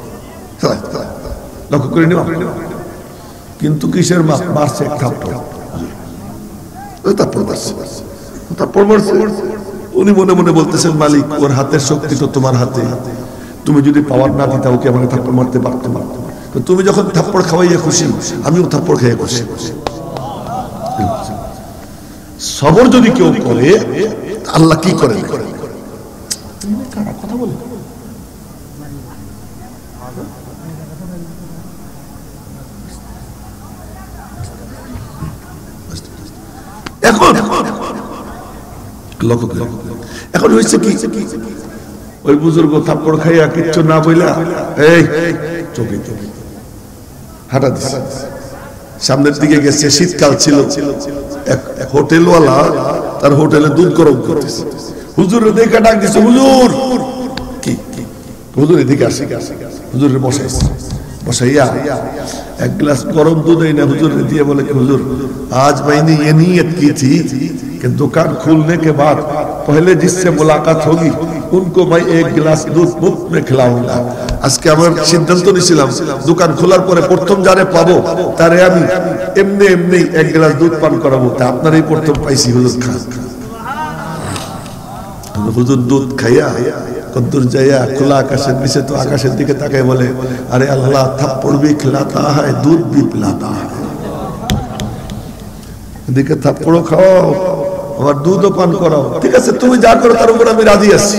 লক্ষ্য করিনি, কিন্তু কিসের মাফ? মারছে এক থাপ্পড়, থাপ্পড় মারছে, থাপ্পড় মারছে। উনি মনে মনে বলতেছেন, মালিক ওর হাতের শক্তি তো তোমার হাতে, তুমি যদি পাওয়ার না দিতা ওকে আমাকে থাপ্পড় মারতে পারতো না। তুমি যখন থাপ্পড় খাওয়াইয়া খুশি, আমিও থাপ্পড় খাইয়া খুশি। সবর যদি কেউ করে আল্লাহ কি করেন? কথা বলে এখন এখন হয়েছে কি, ওই বুজুর্গ থাপ্পড় খাইয়া কিচ্ছু না বইলা এই চোখে চোখে হাঁটা দিচ্ছে, সামনের দিকে গেছে, শীতকাল ছিল, এক হোটেলওয়ালা তার হোটেলে দুধ গরম করতেছে, হুজুরের দেখে ডাক দিচ্ছে, হুজুর কি হুজুর এদিকে আসে, হুজুরের বসাইছে, বসাইয়া एक गिलास गरम दूध ही ना हुजूर ने दिया, बोले कि हुजूर आज मैंने ये नीयत की थी कि दुकान खुलने के बाद पहले जिससे मुलाकात होगी उनको मैं एक गिलास दूध मुफ्त में खिलाऊंगा। আজকে আমার সিদ্ধান্ত নিয়েছিলাম দোকান খোলার পরে প্রথম যারে পাবো তারে আমি এমনি এমনি এক গ্লাস দুধ পান করাবো, তা আপনারই প্রথম পাইছি হুজুর খান। হুজুর দুধ খাইয়া কদ্দুর যাইয়া খোলা আকাশের নিচে তো আকাশের দিকে তাকায় বলে, আরে আল্লাহ থাপ্পড় भी खिलाता है दूध भी पिलाता है, এদিকে থাপ্পড়ও খাও আবার দুধও পান করাও, ঠিক আছে তুমি যা করো তার উপর আমি রাজি আছি।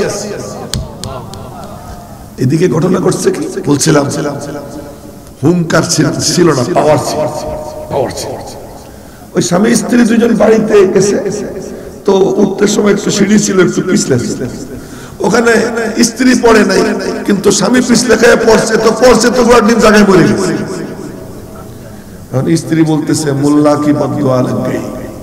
এদিকে ঘটনা ঘটছে কি বলছিলাম, হুঙ্কার ছিল না, পাওয়ার ছিল, পাওয়ার ছিল। ওই স্বামী স্ত্রী দুজন বাড়িতে গেছে, তো উঠতে সময় একটু সিঁড়ি ছিল, একটু পিছলে, ওখানে স্ত্রী পড়ে নাই কিন্তু স্বামী পিছলে খেয়ে পড়ছে, তো পড়ছে তো পুরো ডিম জায়গায় পড়ে গেছে। এখন স্ত্রী বলতেছে মোল্লা কি বদদুয়া লাগ গই,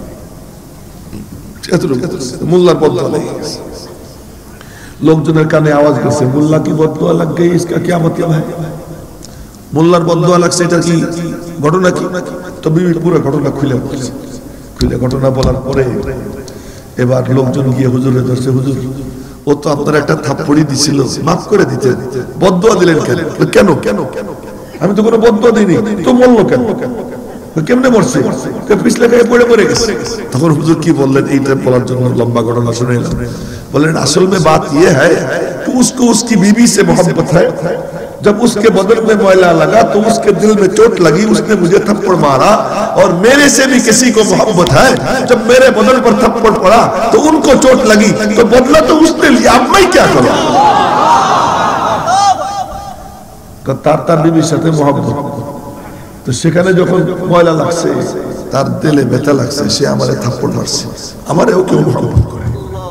মোল্লার বদদুয়া লেগে গেছে। লোকজনের কানে আওয়াজ করছে মোল্লা কি বদদুয়া লাগ গই, इसका क्या मतलब है? মোল্লার বদদুয়া লাগছে, এটা কি ঘটনা কি? তো বিবি পুরো ঘটনা খুলে বলছে, খুলে ঘটনা বলার পরে এবার লোকজন গিয়ে হুজুরের ধরছে, হুজুর ও তো আপনার একটা থাপ্পড়ি দিছিল, মাফ করে দিতে, বদদুয়া দিলেন কেন? কেন কেন আমি তো কোনো বদদুয়া দিইনি, তো মরলো কেন? কেমনে মরছে? পিছলে খেয়ে পড়ে পড়ে গেছে। তখন হুজুর কি বললেন এইটা বলার জন্য লম্বা ঘটনা শুনে এলাম। বললেন আসল में बात ये है कि उसको उसकी बीवी से मोहब्बत है, जब उसके बदन में मैला लगा तो उसके दिल में चोट लगी, उसने मुझे थप्पड़ मारा, और मेरे से भी किसी को मोहब्बत है, जब मेरे बदन पर थप्पड़ पड़ा तो उनको चोट लगी, तो बदला तो उसने लिया, अब मैं क्या करूं? তার তার বিবির সাথে মোহব্বত, তো সেখানে যখন ময়লা লাগছে তার দিলে ব্যথা লাগছে, সে আমারে থাপ্পড় মারছে, আমারেও কেউ মোহব্বত করে,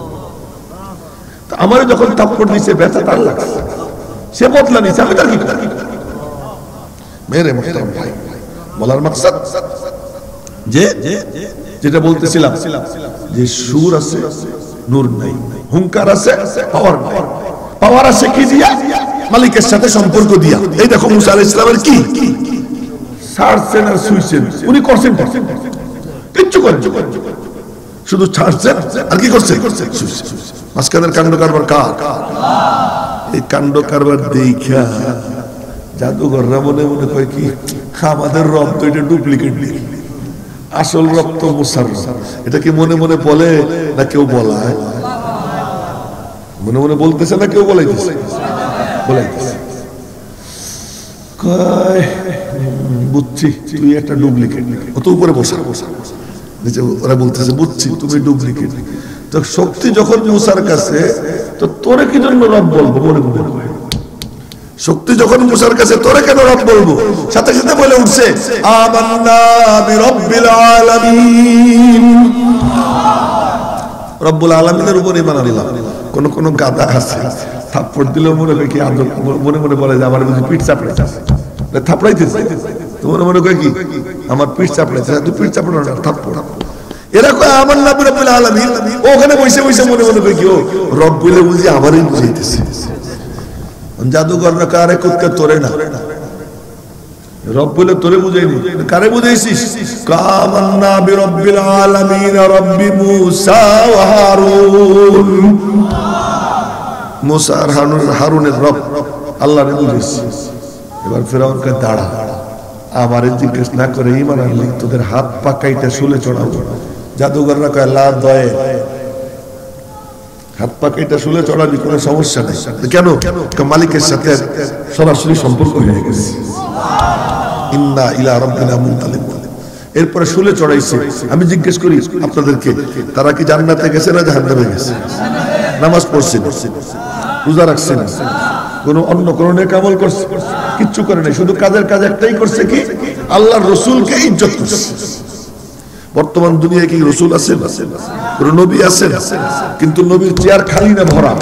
আমারে যখন থাপ্পড় দিছে ব্যথা তার লাগছে, সে বদলা নিছে, আমি তার কি করি? মেরে মুহতারাম ভাই, বলার মাকসাদ যে যেটা বলতেছিলাম যে সুর আছে নূর নাই, হুঙ্কার আছে পাওয়ার নাই। পাওয়ার আছে কি দিয়া? মালিকের সাথে সম্পর্ক দিয়া। এই দেখো মুসা আলাইহিস সালামের কি ছাড়ছেন আর শুইছেন, উনি করছেন কিচ্ছু করেন, শুধু ছাড়ছেন আর কি করছেন, মাঝখানের কাণ্ড কারবার কার? এই কাণ্ড কারবার দেখা জাদুঘররা মনে মনে কয় কি আমাদের রব তো এটা ডুপ্লিকেট, আসল রব তো মুসার। এটা কি মনে মনে বলে না কেউ বলায়? মনে মনে বলতেছে না কেউ বলাইতেছে? বলাইতেছে। কয় বুঝছি তুই একটা ডুপ্লিকেট, অত উপরে বসা বসা ওরা বলতেছে বুঝছি তুমি ডুপ্লিকেট। তো শক্তি যখন মুসার কাছে, তো তোরে কি জন্য রব বলবো? মনে মনে শক্তি যখন মুসার কাছে, তোরে কেন রব বলবো? সাথে সাথে বলে উঠছে আমান্না বিরব্বিল আলামিন, রব্বুল আলামিনের উপর ঈমান আনলাম। কোন কোন গাদা আছে থাপ্পড় দিলে মনে হয় কি আদর, মনে মনে বলে যে আমার বুঝি পিঠ চাপড়াইতেছে, থাপড়াইতেছে, তো মনে মনে কয় কি আমার পিঠ চাপড়াইতেছে, তুই পিঠ চাপড়ানো না থাপ্পড়। এরা কয় আমান্না বিরব্বিল আলামিন, ওখানে বসে বসে মনে মনে কয় কি ও রব বলে বুঝি আমারই বুঝাইতেছে। জাদুঘর কারে কুতকে তোরে না, রব বলে তোরে বুঝাইনি, কারে বুঝাইছিস? কামান্না বিরব্বিল আলামিন রব্বি মুসা ওয়া হারুন, মুসা আর হারুনের রব আল্লাহরে বুঝাইছিস। এবার ফিরআউন কে দাঁড়া, আমারে জিজ্ঞেস না করে ঈমান আনলি তোদের হাত পা কাইটা শুলে চড়াবো। জাদুঘররা কয় লা দয়ে, হাত পা কেটে শুলে চড়াবি, কোনো সমস্যা নেই। কেন? মালিকের সাথে সরাসরি সম্পর্ক হয়ে গেছে। ইন্না ইলা রাব্বিনা মুনকালিবুন। এরপরে শুলে চড়াইছে। আমি জিজ্ঞেস করি আপনাদেরকে, তারা কি জান্নাতে গেছে না জাহান্নামে গেছে? নামাজ পড়ছে, রোজা রাখছে না, কোন অন্য কোন নেক আমল করছে? কিচ্ছু করে নাই, শুধু কাজের কাজ একটাই করছে, কি আল্লাহর রাসূলকে ইজ্জত করছে। বর্তমান দুনিয়ায় কি রাসূল আছেন? কোন নবী আছেন? কিন্তু নবীর চেয়ার খালি না ভরা?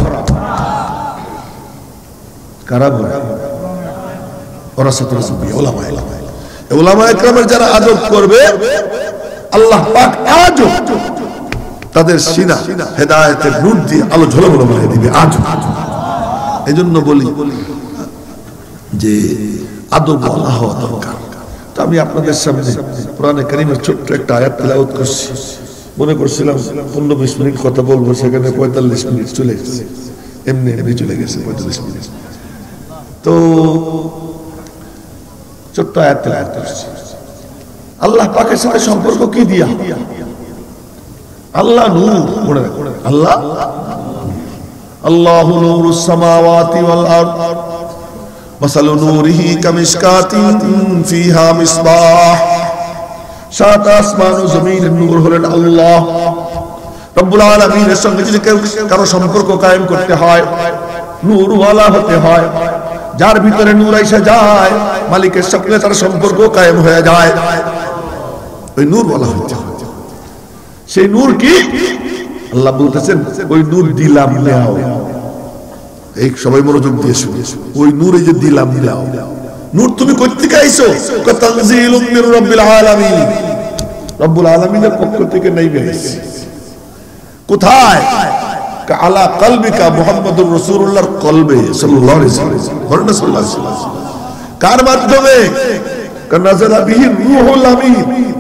কারা ভরা? ওরা সাতরা সুবি উলামা ইকরাম। উলামা ইকরামের যারা আদব করবে, আল্লাহ পাক আজও তাদের সিনা হেদায়েতের নূর দিয়ে আলো ঝলমল করে দিবে আজ। এজন্য বলি যে আদব আল্লাহ হওয়া দরকার। তো আমি আপনাদের সামনে কোরআনে কারীমের ছোট্ট একটা আয়াত তেলাওয়াত করছি। মনে করছিলাম পনেরো বিশ মিনিট কথা বলবো, সেখানে পঁয়তাল্লিশ মিনিট চলে গেছে, এমনি এমনি চলে গেছে পঁয়তাল্লিশ মিনিট। তো ছোট্ট আয়াত তেলাওয়াত করছি। আল্লাহ পাকের সাথে সম্পর্ক কি দিয়া? আল্লাহ নূর, মনে রাখুন, আল্লাহ আল্লাহু নূরুস সামাওয়াতি ওয়াল আরদ মাসালু নূরিহি কামিশকাতিন ফিহা মিসবাহ। সাত আসমান ও জমিনের নূর হলেন আল্লাহ রব্বুল আলামিনের সঙ্গে। যদি কারো সম্পর্ক কায়েম করতে হয়, নূর ওয়ালা হতে হয়। যার ভিতরে নূর আইসা যায়, মালিকের সঙ্গে তার সম্পর্ক কায়েম হয়ে যায়, ওই নূর ওয়ালা হতে হয়। সেই নূর কি? আল্লাহ বলতেছেন, ওই নূর দিলাম নাও। এই সবাই মনোযোগ দিয়ে শুনুন, ওই নূর এই যে দিলাম নাও। নূর তুমি কই থেকে আইছো? তানজিলুম মির রাব্বিল আলামিন, রব্বুল আলামিনের পক্ষ থেকে নাইবে আইছে। কোথায়? আলা কলবিকা মুহাম্মাদুর রাসূলুল্লাহর কলবে সাল্লাল্লাহু আলাইহি ওয়াসাল্লাম। সাল্লাল্লাহু আলাইহি ওয়াসাল্লাম কার মাধ্যমে? কানাজালা বিহি রূহুল আমিন,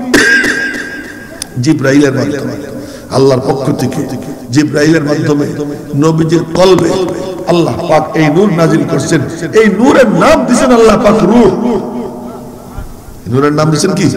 জিবরাইলের মাধ্যমে, আল্লাহর পক্ষ থেকে জিবরাইলের মাধ্যমে নবীজির কলবে আল্লাহ পাক এই নূর নাজিল করেছেন। এই নূরের নাম দিয়েছেন আল্লাহ পাক রূহ। নূরের নাম দিয়েছেন কি?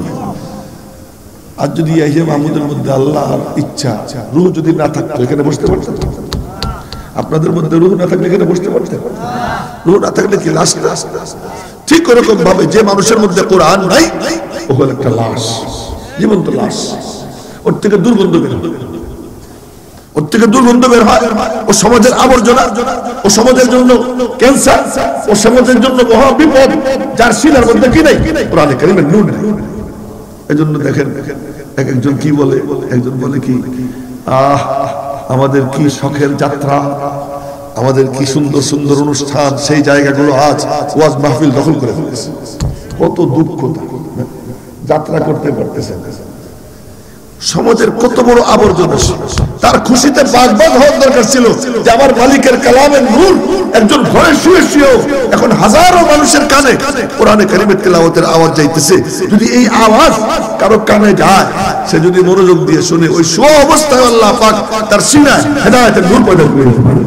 আর যদি এই যে মাহমুদের মধ্যে আল্লাহর ইচ্ছা, রূহ যদি না থাকতো এখানে বসতে পারতেন? আপনাদের মধ্যে রূহ না থাকলে এখানে বসতে পারতেন? রূহ না থাকলে কি লাশ? ঠিক ওরকম ভাবে যে মানুষের মধ্যে কোরআন নাই, ও হলো একটা লাশ, জীবন্ত লাশ। ওর থেকে দুর্গন্ধ বের হয়, ওর থেকে দুর্গন্ধ বের হয়। ও সমাজের আবর্জনা, ও সমাজের জন্য ক্যান্সার, ও সমাজের জন্য মহা বিপদ, যার শিলার মধ্যে কি নাই? কোরআনে কারীমের নূর নাই। এজন্য দেখেন এক একজন কি বলে, একজন বলে কি, আহ আমাদের কি শখের যাত্রা, আমাদের কি সুন্দর সুন্দর অনুষ্ঠান, সেই জায়গাগুলো আজ ওয়াজ মাহফিল দখল করে ফেলেছে। কত দুঃখ, যাত্রা করতে পারতেছে না। সমাজের কত বড় আবর্জনা। তার খুশিতে বাগবাগ হওয়ার দরকার ছিল যে আমার মালিকের কালামের নূর একজন ঘরে শুয়ে শুয়ে এখন হাজারো মানুষের কানে কোরআনে কারীমের তেলাওয়াতের আওয়াজ যাইতেছে। যদি এই আওয়াজ কারো কানে যায়, সে যদি মনোযোগ দিয়ে শুনে, ওই শোয়া অবস্থায় আল্লাহ পাক তার সিনায় হেদায়েতের নূর পয়দা করে দেবেন।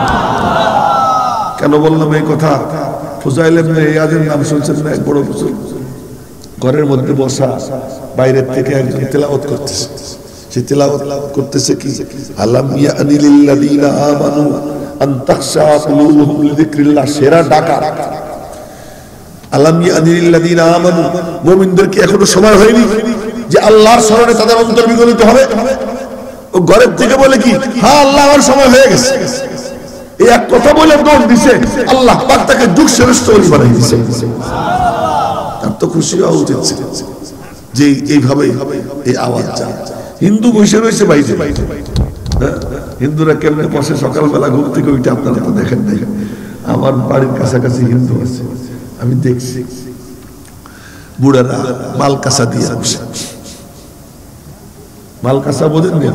কেন বললাম এই কথা? ফুজাইল ইবনে ইয়াদের নাম শুনছেন না? এক বড় বুজুর্গ, ঘরের মধ্যে বসা, বাইরের থেকে একজন তেলাওয়াত করতেছে। সে তেলাওয়াত করতেছে কি, আলাম ইয়ানি লিল্লাযিনা আমানু আন তাখশা কুলুবুহুম লিযিকরিল্লাহ। সেরা ডাকা, আলাম ইয়ানি লিল্লাযিনা আমানু, মুমিনদের কি এখনো সময় হয়নি যে আল্লাহর স্মরণে তাদের অন্তর বিগলিত হবে? ও ঘরের থেকে বলে কি, হ্যাঁ আল্লাহ, আমার সময় হয়ে গেছে। এই এক কথা বলে দৌড় দিছে, আল্লাহ পাক তাকে যুগ শ্রেষ্ঠ ওলি বানাই দিয়েছে। তার তো খুশি হওয়া উচিত ছিল যে এইভাবে এই আওয়াজ যায়। হিন্দু বসে রয়েছে বাইরে, হিন্দুরা কেমনে বসে সকালবেলা ঘুম থেকে ওইটা আপনারা তো দেখেন নাই। আমার বাড়ির কাছাকাছি হিন্দু আছে, আমি দেখছি বুড়ারা মাল কাঁসা দিয়ে বসে। মাল কাঁসা বোঝেন না?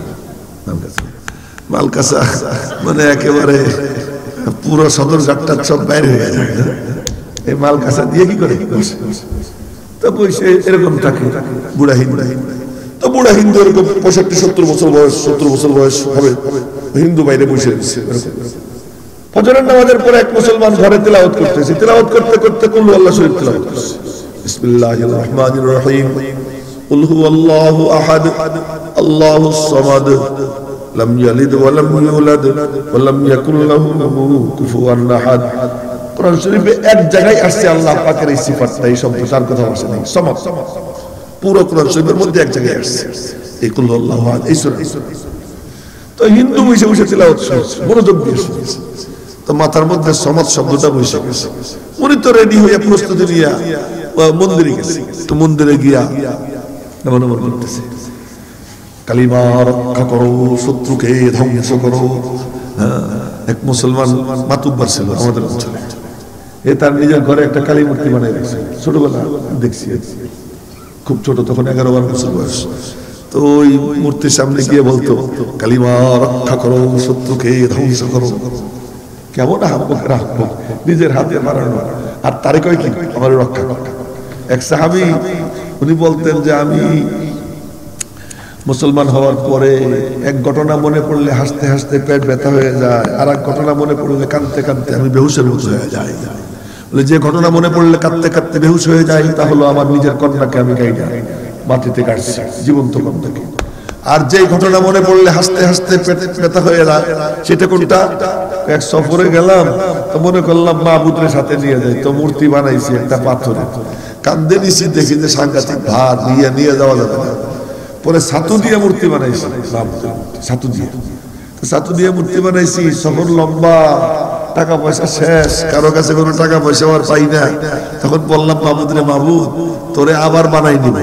মাল কাঁসা মানে একেবারে পুরো সদর ঘাটটা সব বাইরে হয়ে যায়। এই মাল কাঁসা দিয়ে কি করে বসে? তো বসে এরকম থাকে বুড়া হিন্দু। তো বুড়া হিন্দু এরকম পঁয়ষট্টি সত্তর বছর বয়স, সত্তর বছর বয়স হবে, হিন্দু বাইরে বসে রয়েছে। ফজরের নামাজের পরে এক মুসলমান ঘরে তেলাওয়াত করতেছে। তেলাওয়াত করতে করতে কুল আল্লাহ শরীফ তেলাওয়াত করছে। বিসমিল্লাহির রহমানির রহিম, কুল হুয়াল্লাহু আহাদ আল্লাহুস সামাদ লাম ইয়ালিদ ওয়া লাম ইউলাদ ওয়া লাম ইয়াকুল লাহু কুফুয়ান আহাদ। কোরআন শরীফে এক জায়গায় আসছে আল্লাহ পাকের এই সিফাতটা, এই শব্দ তার কথা আসে নাই। সামাদ, পুরো কোরআন শরীফের মধ্যে এক জায়গায় আসছে এই কুল আল্লাহু আহাদ এই সূরা। তো হিন্দু বসে বসে তিলাওয়াত শুনছে, মনোযোগ দিয়ে শুনছে, তো মাথার মধ্যে সমাজ শব্দটা বসে গেছে। উনি তো রেডি হইয়া প্রস্তুতি নিয়ে মন্দিরে গেছে। তো মন্দিরে গিয়া এমন এমন করতেছে, কালিমা রক্ষা করো, শত্রুকে ধ্বংস করো। হ্যাঁ, এক মুসলমান মাতুব্বার ছিল আমাদের অঞ্চলে, এ তার নিজের ঘরে একটা কালী মূর্তি বানাই রেখেছে। ছোটবেলা দেখছি, খুব ছোট, তখন এগারো বারো বছর বয়স। তো ওই মূর্তির সামনে গিয়ে বলতো, কালিমা রক্ষা করো, শত্রুকে ধ্বংস করো। কেমন রাখবো, নিজের হাতে মারানো, আর তারে কয় কি আমার রক্ষা কর। এক সাহাবী উনি বলতেন যে আমি মুসলমান হওয়ার পরে এক ঘটনা মনে পড়লে হাসতে হাসতে পেট ব্যথা হয়ে যায়, আর এক ঘটনা মনে পড়লে কাঁদতে কাঁদতে আমি বেহুশের মতো হয়ে যাই। বলে যে ঘটনা মনে পড়লে কাঁদতে কাঁদতে বেহুশ হয়ে যায় তা হলো আমার নিজের কন্যাকে আমি গাইডা মাটিতে কাটছি, জীবন্ত কন্যাকে। আর যে ঘটনা মনে পড়লে হাসতে হাসতে পেট ব্যথা হয়ে যায় সেটা কোনটা? এক সফরে গেলাম, তো মনে করলাম মাহবুদের সাথে নিয়ে যাই, তো মূর্তি বানাইছি একটা পাথরে, কান্দে নিছি, দেখি যে সাংঘাতিক ভার নিয়ে নিয়ে যাওয়া যাবে না। পরে ছাতু দিয়ে মূর্তি বানাইছি, ছাতু দিয়ে ছাতু দিয়ে মূর্তি বানাইছি। সফর লম্বা, টাকা পয়সা শেষ, কারো কাছে কোনো টাকা পয়সা আর পাই না। তখন বললাম মাহবুদ রে, মাহবুদ তোরে আবার বানাই নিবে,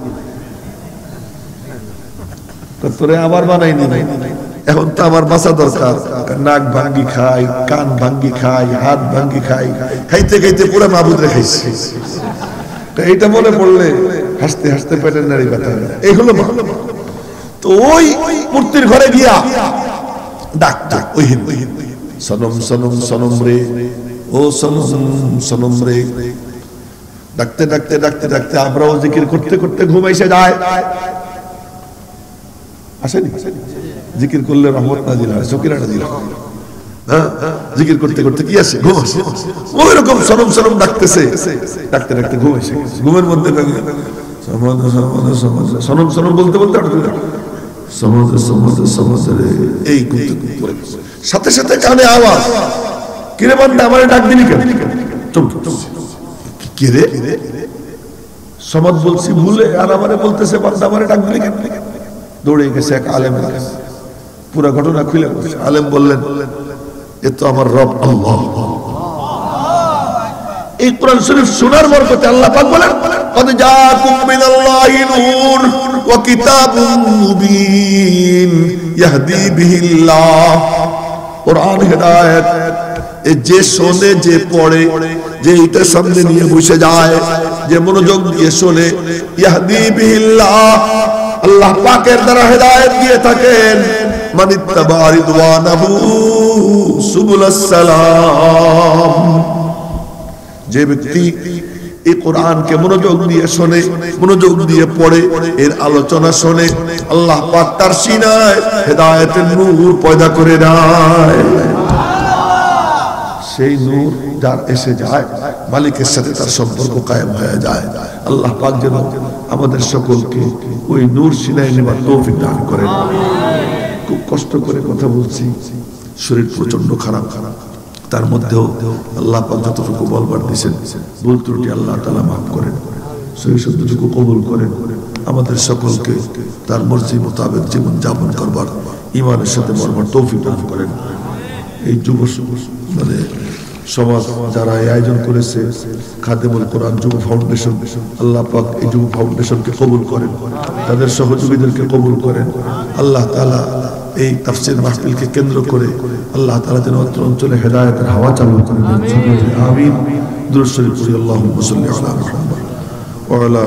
তোরে আবার বানাই নিবে। এখন তো আমার বাঁচা দরকার, নাক ভাঙ্গি খাই, কান ভাঙ্গি খাই, হাত ভাঙ্গি খাই, খাইতে খাইতে পুরো মাহবুদ রে খাইছি। এইটা মনে পড়লে হাসতে হাসতে পেটের নাড়ি ব্যথা হয়। এই হলো মা। তো ওই মূর্তির ঘরে গিয়া ডাকটা ওই হিন্দু, সনম সনম সনম রে, ও সনম সনম রে। ডাকতে ডাকতে ডাকতে ডাকতে আমরাও জিকির করতে করতে ঘুমাইছে যায়। আসেনি জিকির করলে রহমত নাজিল হয়, সকিরা নাজিল হয়। হ্যাঁ, জিকির করতে করতে কি আসে? ঘুম আসে। ওই রকম সনম সনম ডাকতেছে, ডাকতে ডাকতে ঘুম এসে গেছে। ঘুমের মধ্যে সনম সনম বলতে বলতে সমাজ সমাজ সমাজ এই সাথে সাথে কানে আওয়াজ, কিরে বান্দা আমারে ডাক দিলি কেন? কিরে সমাজ বলছি ভুলে, আর আমারে বলতেছে বান্দা আমারে ডাক দিলি কেন? দৌড়ে গেছে এক আলেমের কাছে, পুরো ঘটনা খুলে বলছে। আলেম বললেন, এ তো আমার রব আল্লাহ। এই কোরআন শরীফ শোনার বরকতে আল্লাহ পাক বলেন, قد جاءكم من الله نور وكتاب مبين يهدي به الله। কোরআন হেদায়েত, যে শোনে, যে পড়ে, যে এটা সামনে নিয়ে বসে যায়, যে মনোযোগ দিয়ে শোনে, ইয়াহদি বিহিল্লাহ, আল্লাহ পাকের দ্বারা হেদায়েত দিয়ে থাকেন। মানিত্তাবা রিদওয়ানাহু সুবুলাস সালাম। যে ব্যক্তি এই কোরআনকে মনোযোগ দিয়ে শোনে, মনোযোগ দিয়ে পড়ে, এর আলোচনা শোনে, আল্লাহ পাক তার সিনায় হেদায়েতের নূর পয়দা করে দেয়। সেই নূর যার এসে যায়, মালিকের সাথে তার সম্পর্ক কায়েম হয়ে যায়। আল্লাহ পাক যেন আমাদের সকলকে ওই নূর সিনায় নেবার তৌফিক দান করেন। খুব কষ্ট করে কথা বলছি, শরীর প্রচন্ড খারাপ খারাপ, তার মধ্যেও আল্লাহ পাক যতটুকু বলবার দিয়েছেন, ভুল ত্রুটি আল্লাহ তাআলা মাফ করেন, সেই শব্দটুকু কবুল করেন। আমাদের সকলকে তার মর্জি মোতাবেক জীবন যাপন করবার, ঈমানের সাথে মরবার তৌফিক দান করেন। এই যুব মানে সমাজ যারা এই আয়োজন করেছে, খাদেমুল কোরআন যুব ফাউন্ডেশন, আল্লাহ পাক এই যুব ফাউন্ডেশনকে কবুল করেন, তাদের সহযোগীদেরকে কবুল করেন। আল্লাহ তাআলা এই তাফসীর মাহফিলকে কেন্দ্র করে আল্লাহ তাআলা যেন অঞ্চলে হেদায়েতের হাওয়া চালু করে দেন। আমিন। দুরূদ শরীফ পড়ি, আল্লাহুম্মা সাল্লি আলা মুহাম্মাদ ওয়া আলা